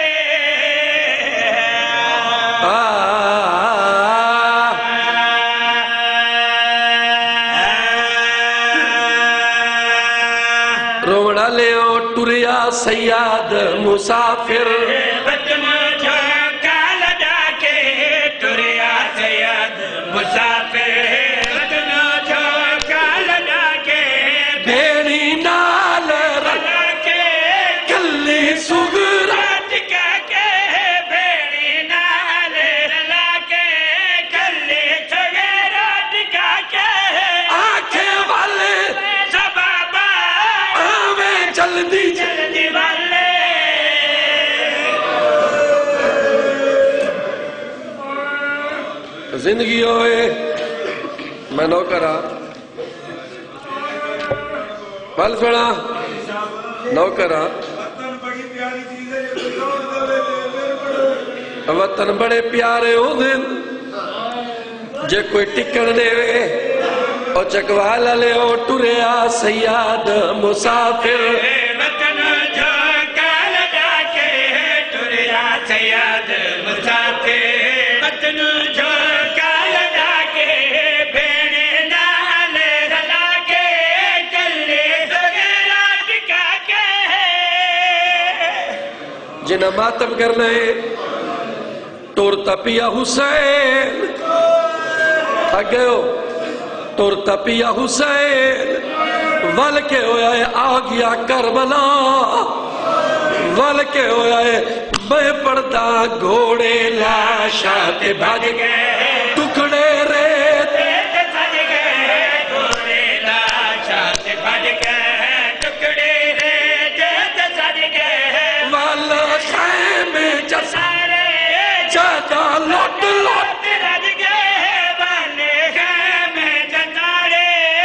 روڑا لیو ٹریا سیاد مسافر وطن جھونکا لگا کے ٹریا سیاد مسافر وطن جھونکا لگا کے بھیڑی نال لگا کے کلی سگرا ٹکا کے بھیڑی نال لگا کے کلی سگرا ٹکا کے آنکھیں والے سبابا آویں جلدی جلدی والے زندگی ہوئے میں نوکرا پل سوڑا نوکرا وطن بڑی پیاری چیز ہے یہ تو توڑ دے میرے پڑھو وطن بڑے پیارے ہو دن جے کوئی ٹکڑ دے او چکوالا لے او ٹریا سیاد مسافر وطن جھونکا لگا کے ٹریا سیاد مسافر وطن جھونکا لگا کے بھیڑے نال رلا کے کلے سگرا ٹکا کے جنہ ماتم کرنا ہے ٹورتا پیا حسین آگے ہو ٹورتا پیا حسین ول کے ہویا ہے آگیا کربلا ول کے ہویا ہے بے پردہ گھوڑے لاشات بھاگ گئے ٹکڑے ریت سج گئے گھوڑے لاشات بھج گئے ٹکڑے ریت سج گئے والا خیمے جسا سارے جاتا لوٹ لوٹ رج گئے بنے گئے میں جتارے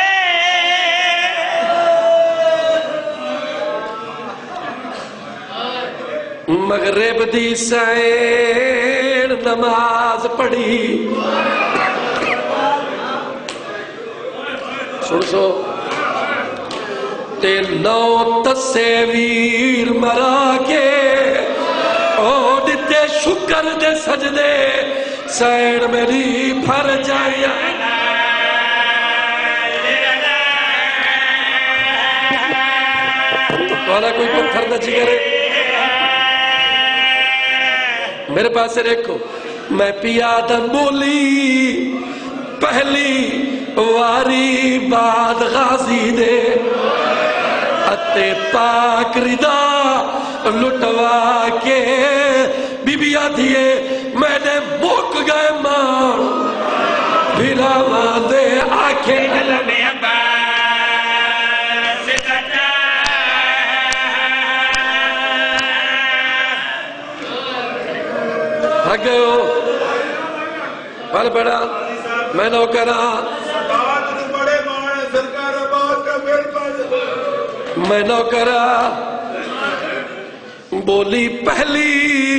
مغرب دی سین نماز پڑھی سن سو تے نو تصویر مرا کے او دیتے شکر دے سجدے سین میری بھر جائیا والا کوئی پتھر نہ جگرے میرے پاس سے دیکھو میں پیادہ بولی پہلی واری بعد غازی دے اتے پاک ردا لٹوا کے بی بی آدھیے میں نے موک گئے ماں بھیرا ماں دے آنکھیں علم عباس سچا بھاگ گئے ہو بھل بڑا میں نوکرہ بات تو بڑے مانے سرکار بات کا پھر پاس میں نوکرہ بولی پہلی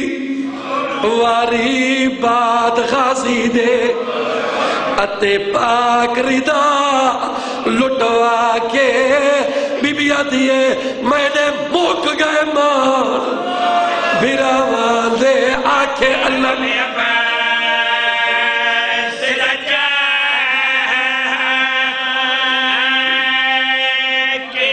واری بعد غازی دے اتے پاک ردا لٹوا کے بی بی آدھیے میں نے موک گئے ماں بھیرا ماں دے آنکھیں اللہ نے عباس سچا کے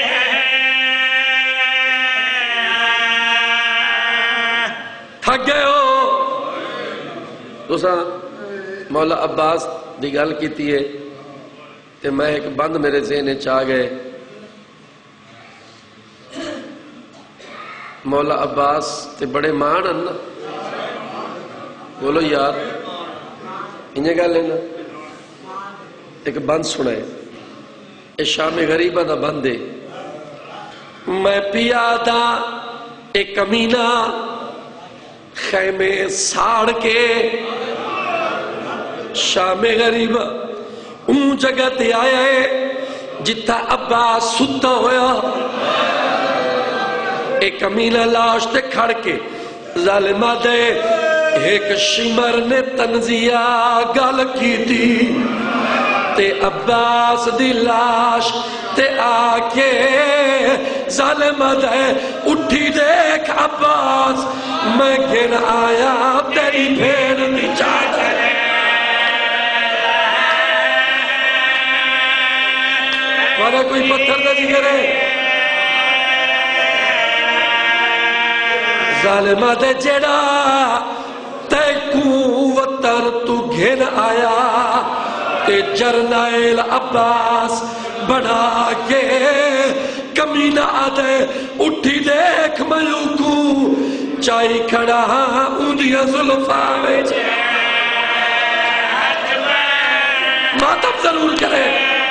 تھک گئے ہو تو سا مولا عباس دی گل کیتی ہے تے میں ایک بند میرے ذہن چاہ گئے مولا عباس تے بڑے مان ہیں نا بولو یار انہیں گا لینا ایک بند سنائے اے شام غریبہ دا بند ہے میں پیادہ ایک کمینہ خیمے ساڑ کے شام غریبہ اون جگہ تے آیا ہے جتھا عباس ستا ہویا ایک کمینہ لاش تے کھڑ کے ظالمہ دے ایک شمر نے تنزیہ گل کی تھی تے عباس دی لاش تے آکے ظالمہ دے اٹھی دیکھ عباس میں گن آیا تیری بھیڑ دی چاچا والا کوئی پتھر نہ جگرے ظالمہ دے جڑا تے قوتر تو گھن آیا تے جرنائل عباس بڑھا کے کمینہ آدھے اٹھی دیکھ میو کو چائی کھڑا اندیاں ظلفاں میں ماتم ضرور کرے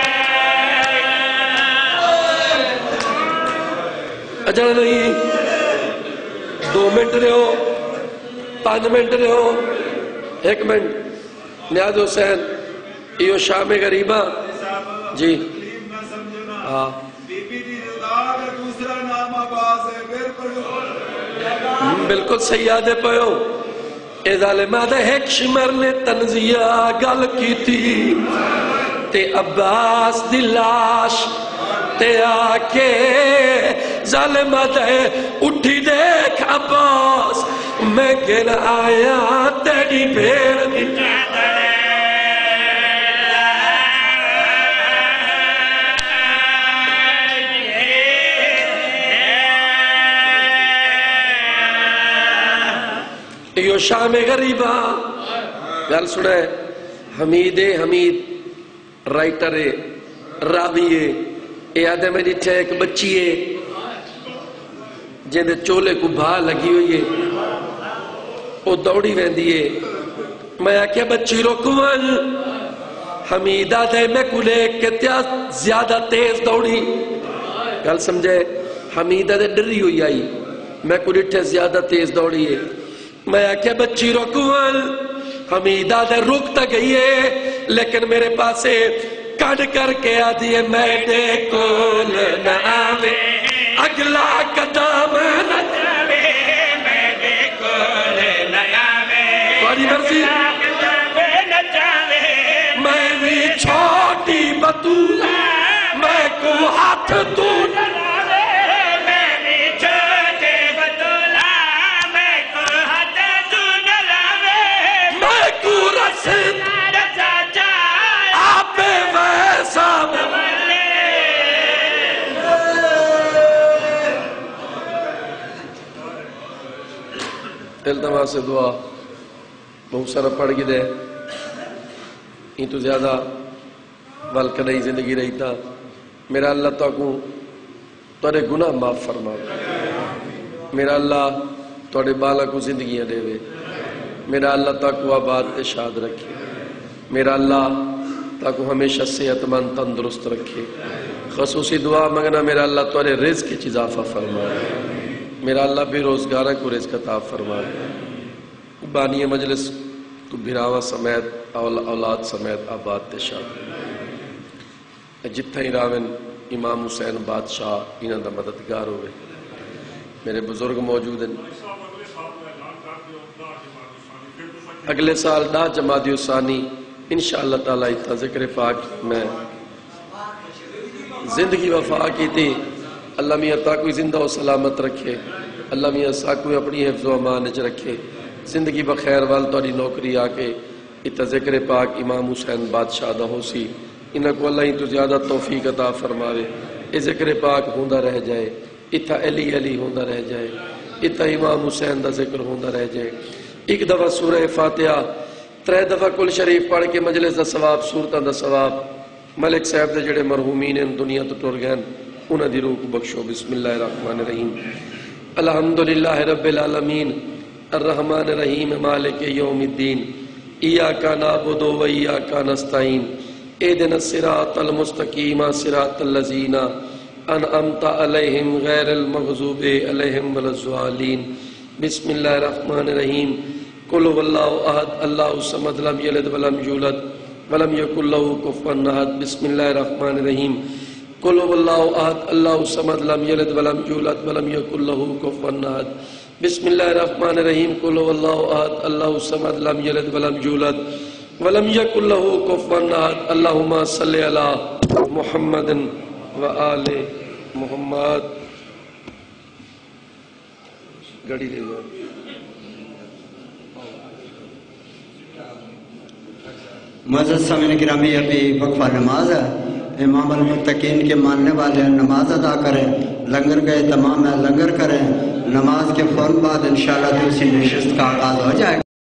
اجڑ نہیں دو منٹ رہے ہو پانچ منٹ رہے ہو ایک منٹ نیاز حسین ایو شام غریبہ جی تکلیف نہ سمجھو نا ہاں بی بی دی رضا کا دوسرا نام عباس ہے پھر پڑھو بالکل سیادے پہو اے ظالمہ دے ایک شمر نے تنزیہ گل کی تھی تے عباس دی لاش تے آکے ظالمہ دے اٹھی دیکھ عباس میں گر آیا تیری بھیڑ دی یہ شام غریبہ گل سنے حمید حمید رائٹر راوی اے آدھے میں جیٹھے ایک بچی ہے جن چولے کو بھا لگی ہوئی ہے وہ دوڑی ویندی ہے میں آکھیا بچی روکوان حمید آدھے میں کلے کتیا زیادہ تیز دوڑی گل سمجھے حمید آدھے ڈری ہوئی آئی میں کلے ٹھے زیادہ تیز دوڑی ہے میں آکھیا بچی روکوان حمید آدھے روکتا گئی ہے لیکن میرے پاسے کڑ کر کے آدھی ہے میرے کول نہ آوے اگلا قدم نہ جاوے میرے کول نہ آوے تمہاری مرضی اگلا قدم نہ جاوے میری چھوٹی بت تو میں کو ہاتھ تو میری چھوٹے بطولہ میں کو ہاتھ تو نہ لاوے میں کو رسن رسا چاہے آپ ویسا التما سے دعا بہت سارا پڑھ گی دے یہ تو زیادہ والکہ نہیں زندگی رہی تھا میرا اللہ تو کو تورے گناہ معاف فرما میرا اللہ تورے بالا کو زندگیاں دے وے میرا اللہ تا کو آباد اشاد رکھے میرا اللہ تا کو ہمیشہ صحت مند تندرست رکھے خصوصی دعا مانگنا میرا اللہ تورے رزق کی اضافہ فرمائے میرا اللہ بھی روزگارہ کو رزق عطا فرمائے بانی مجلس تو بھراوا سمیت اولاد سمیت آباد تشاد جتھا ہی راون امام حسین بادشاہ انہاں دا مددگار ہوئے میرے بزرگ موجود ہیں اگلے سال دا جمادی ثانی انشاءاللہ تعالیٰ اتنا ذکر پاک میں زندگی وفا کی تھی اللہ میاں تاکوی زندہ و سلامت رکھے اللہ میاں ساکوی اپنی حفظ و امانج رکھے زندگی بخیر وال توڑی نوکری آکے اتنا ذکر پاک امام حسین بادشاہ دا ہو سی انہاں کو اللہ ہی تو زیادہ توفیق عطا فرماوے اے ذکر پاک ہوندہ رہ جائے اتنا علی علی ہوندہ رہ جائے اتنا امام حسین دا ذکر ہوندہ رہ جائے ایک دفعہ سورہ فاتحہ ترے دفعہ کل شریف پڑھ کے مجلس دا ثواب صورتاں دا ثواب ملک صاحب دے جڑے مرحومین ان دنیا تو ٹر گئے انہاں دی روح کو بخشو بسم اللہ الرحمن الرحیم الحمدللہ رب العالمین الرحمن الرحیم مالک یوم الدین ایاک نعبد و ایاک نستعین اهدنا الصراط المستقیم صراط الذین انعمت علیہم غیر المغضوب علیہم ولا الضالین بسم اللہ الرحمن الرحیم قل هو اللہ احد اللہ الصمد لم یلد ولم یولد ولم یکن له کفوا احد بسم اللہ الرحمن الرحیم قل هو اللہ احد اللہ الصمد لم یلد ولم یولد ولم یکن له کفوا احد بسم اللہ الرحمن الرحیم قل هو اللہ احد اللہ الصمد لم یلد ولم یولد ولم یکن له کفوا احد اللہم صلی علی محمد و آل محمد گڑی دے گا معزز سامعین گرامی ابھی وقفہ نماز ہے امام المتقین کے ماننے والے نماز ادا کریں لنگر گئے تمام ہے لنگر کریں نماز کے فوراً بعد انشاءاللہ دوسری نشست کا آغاز ہو جائے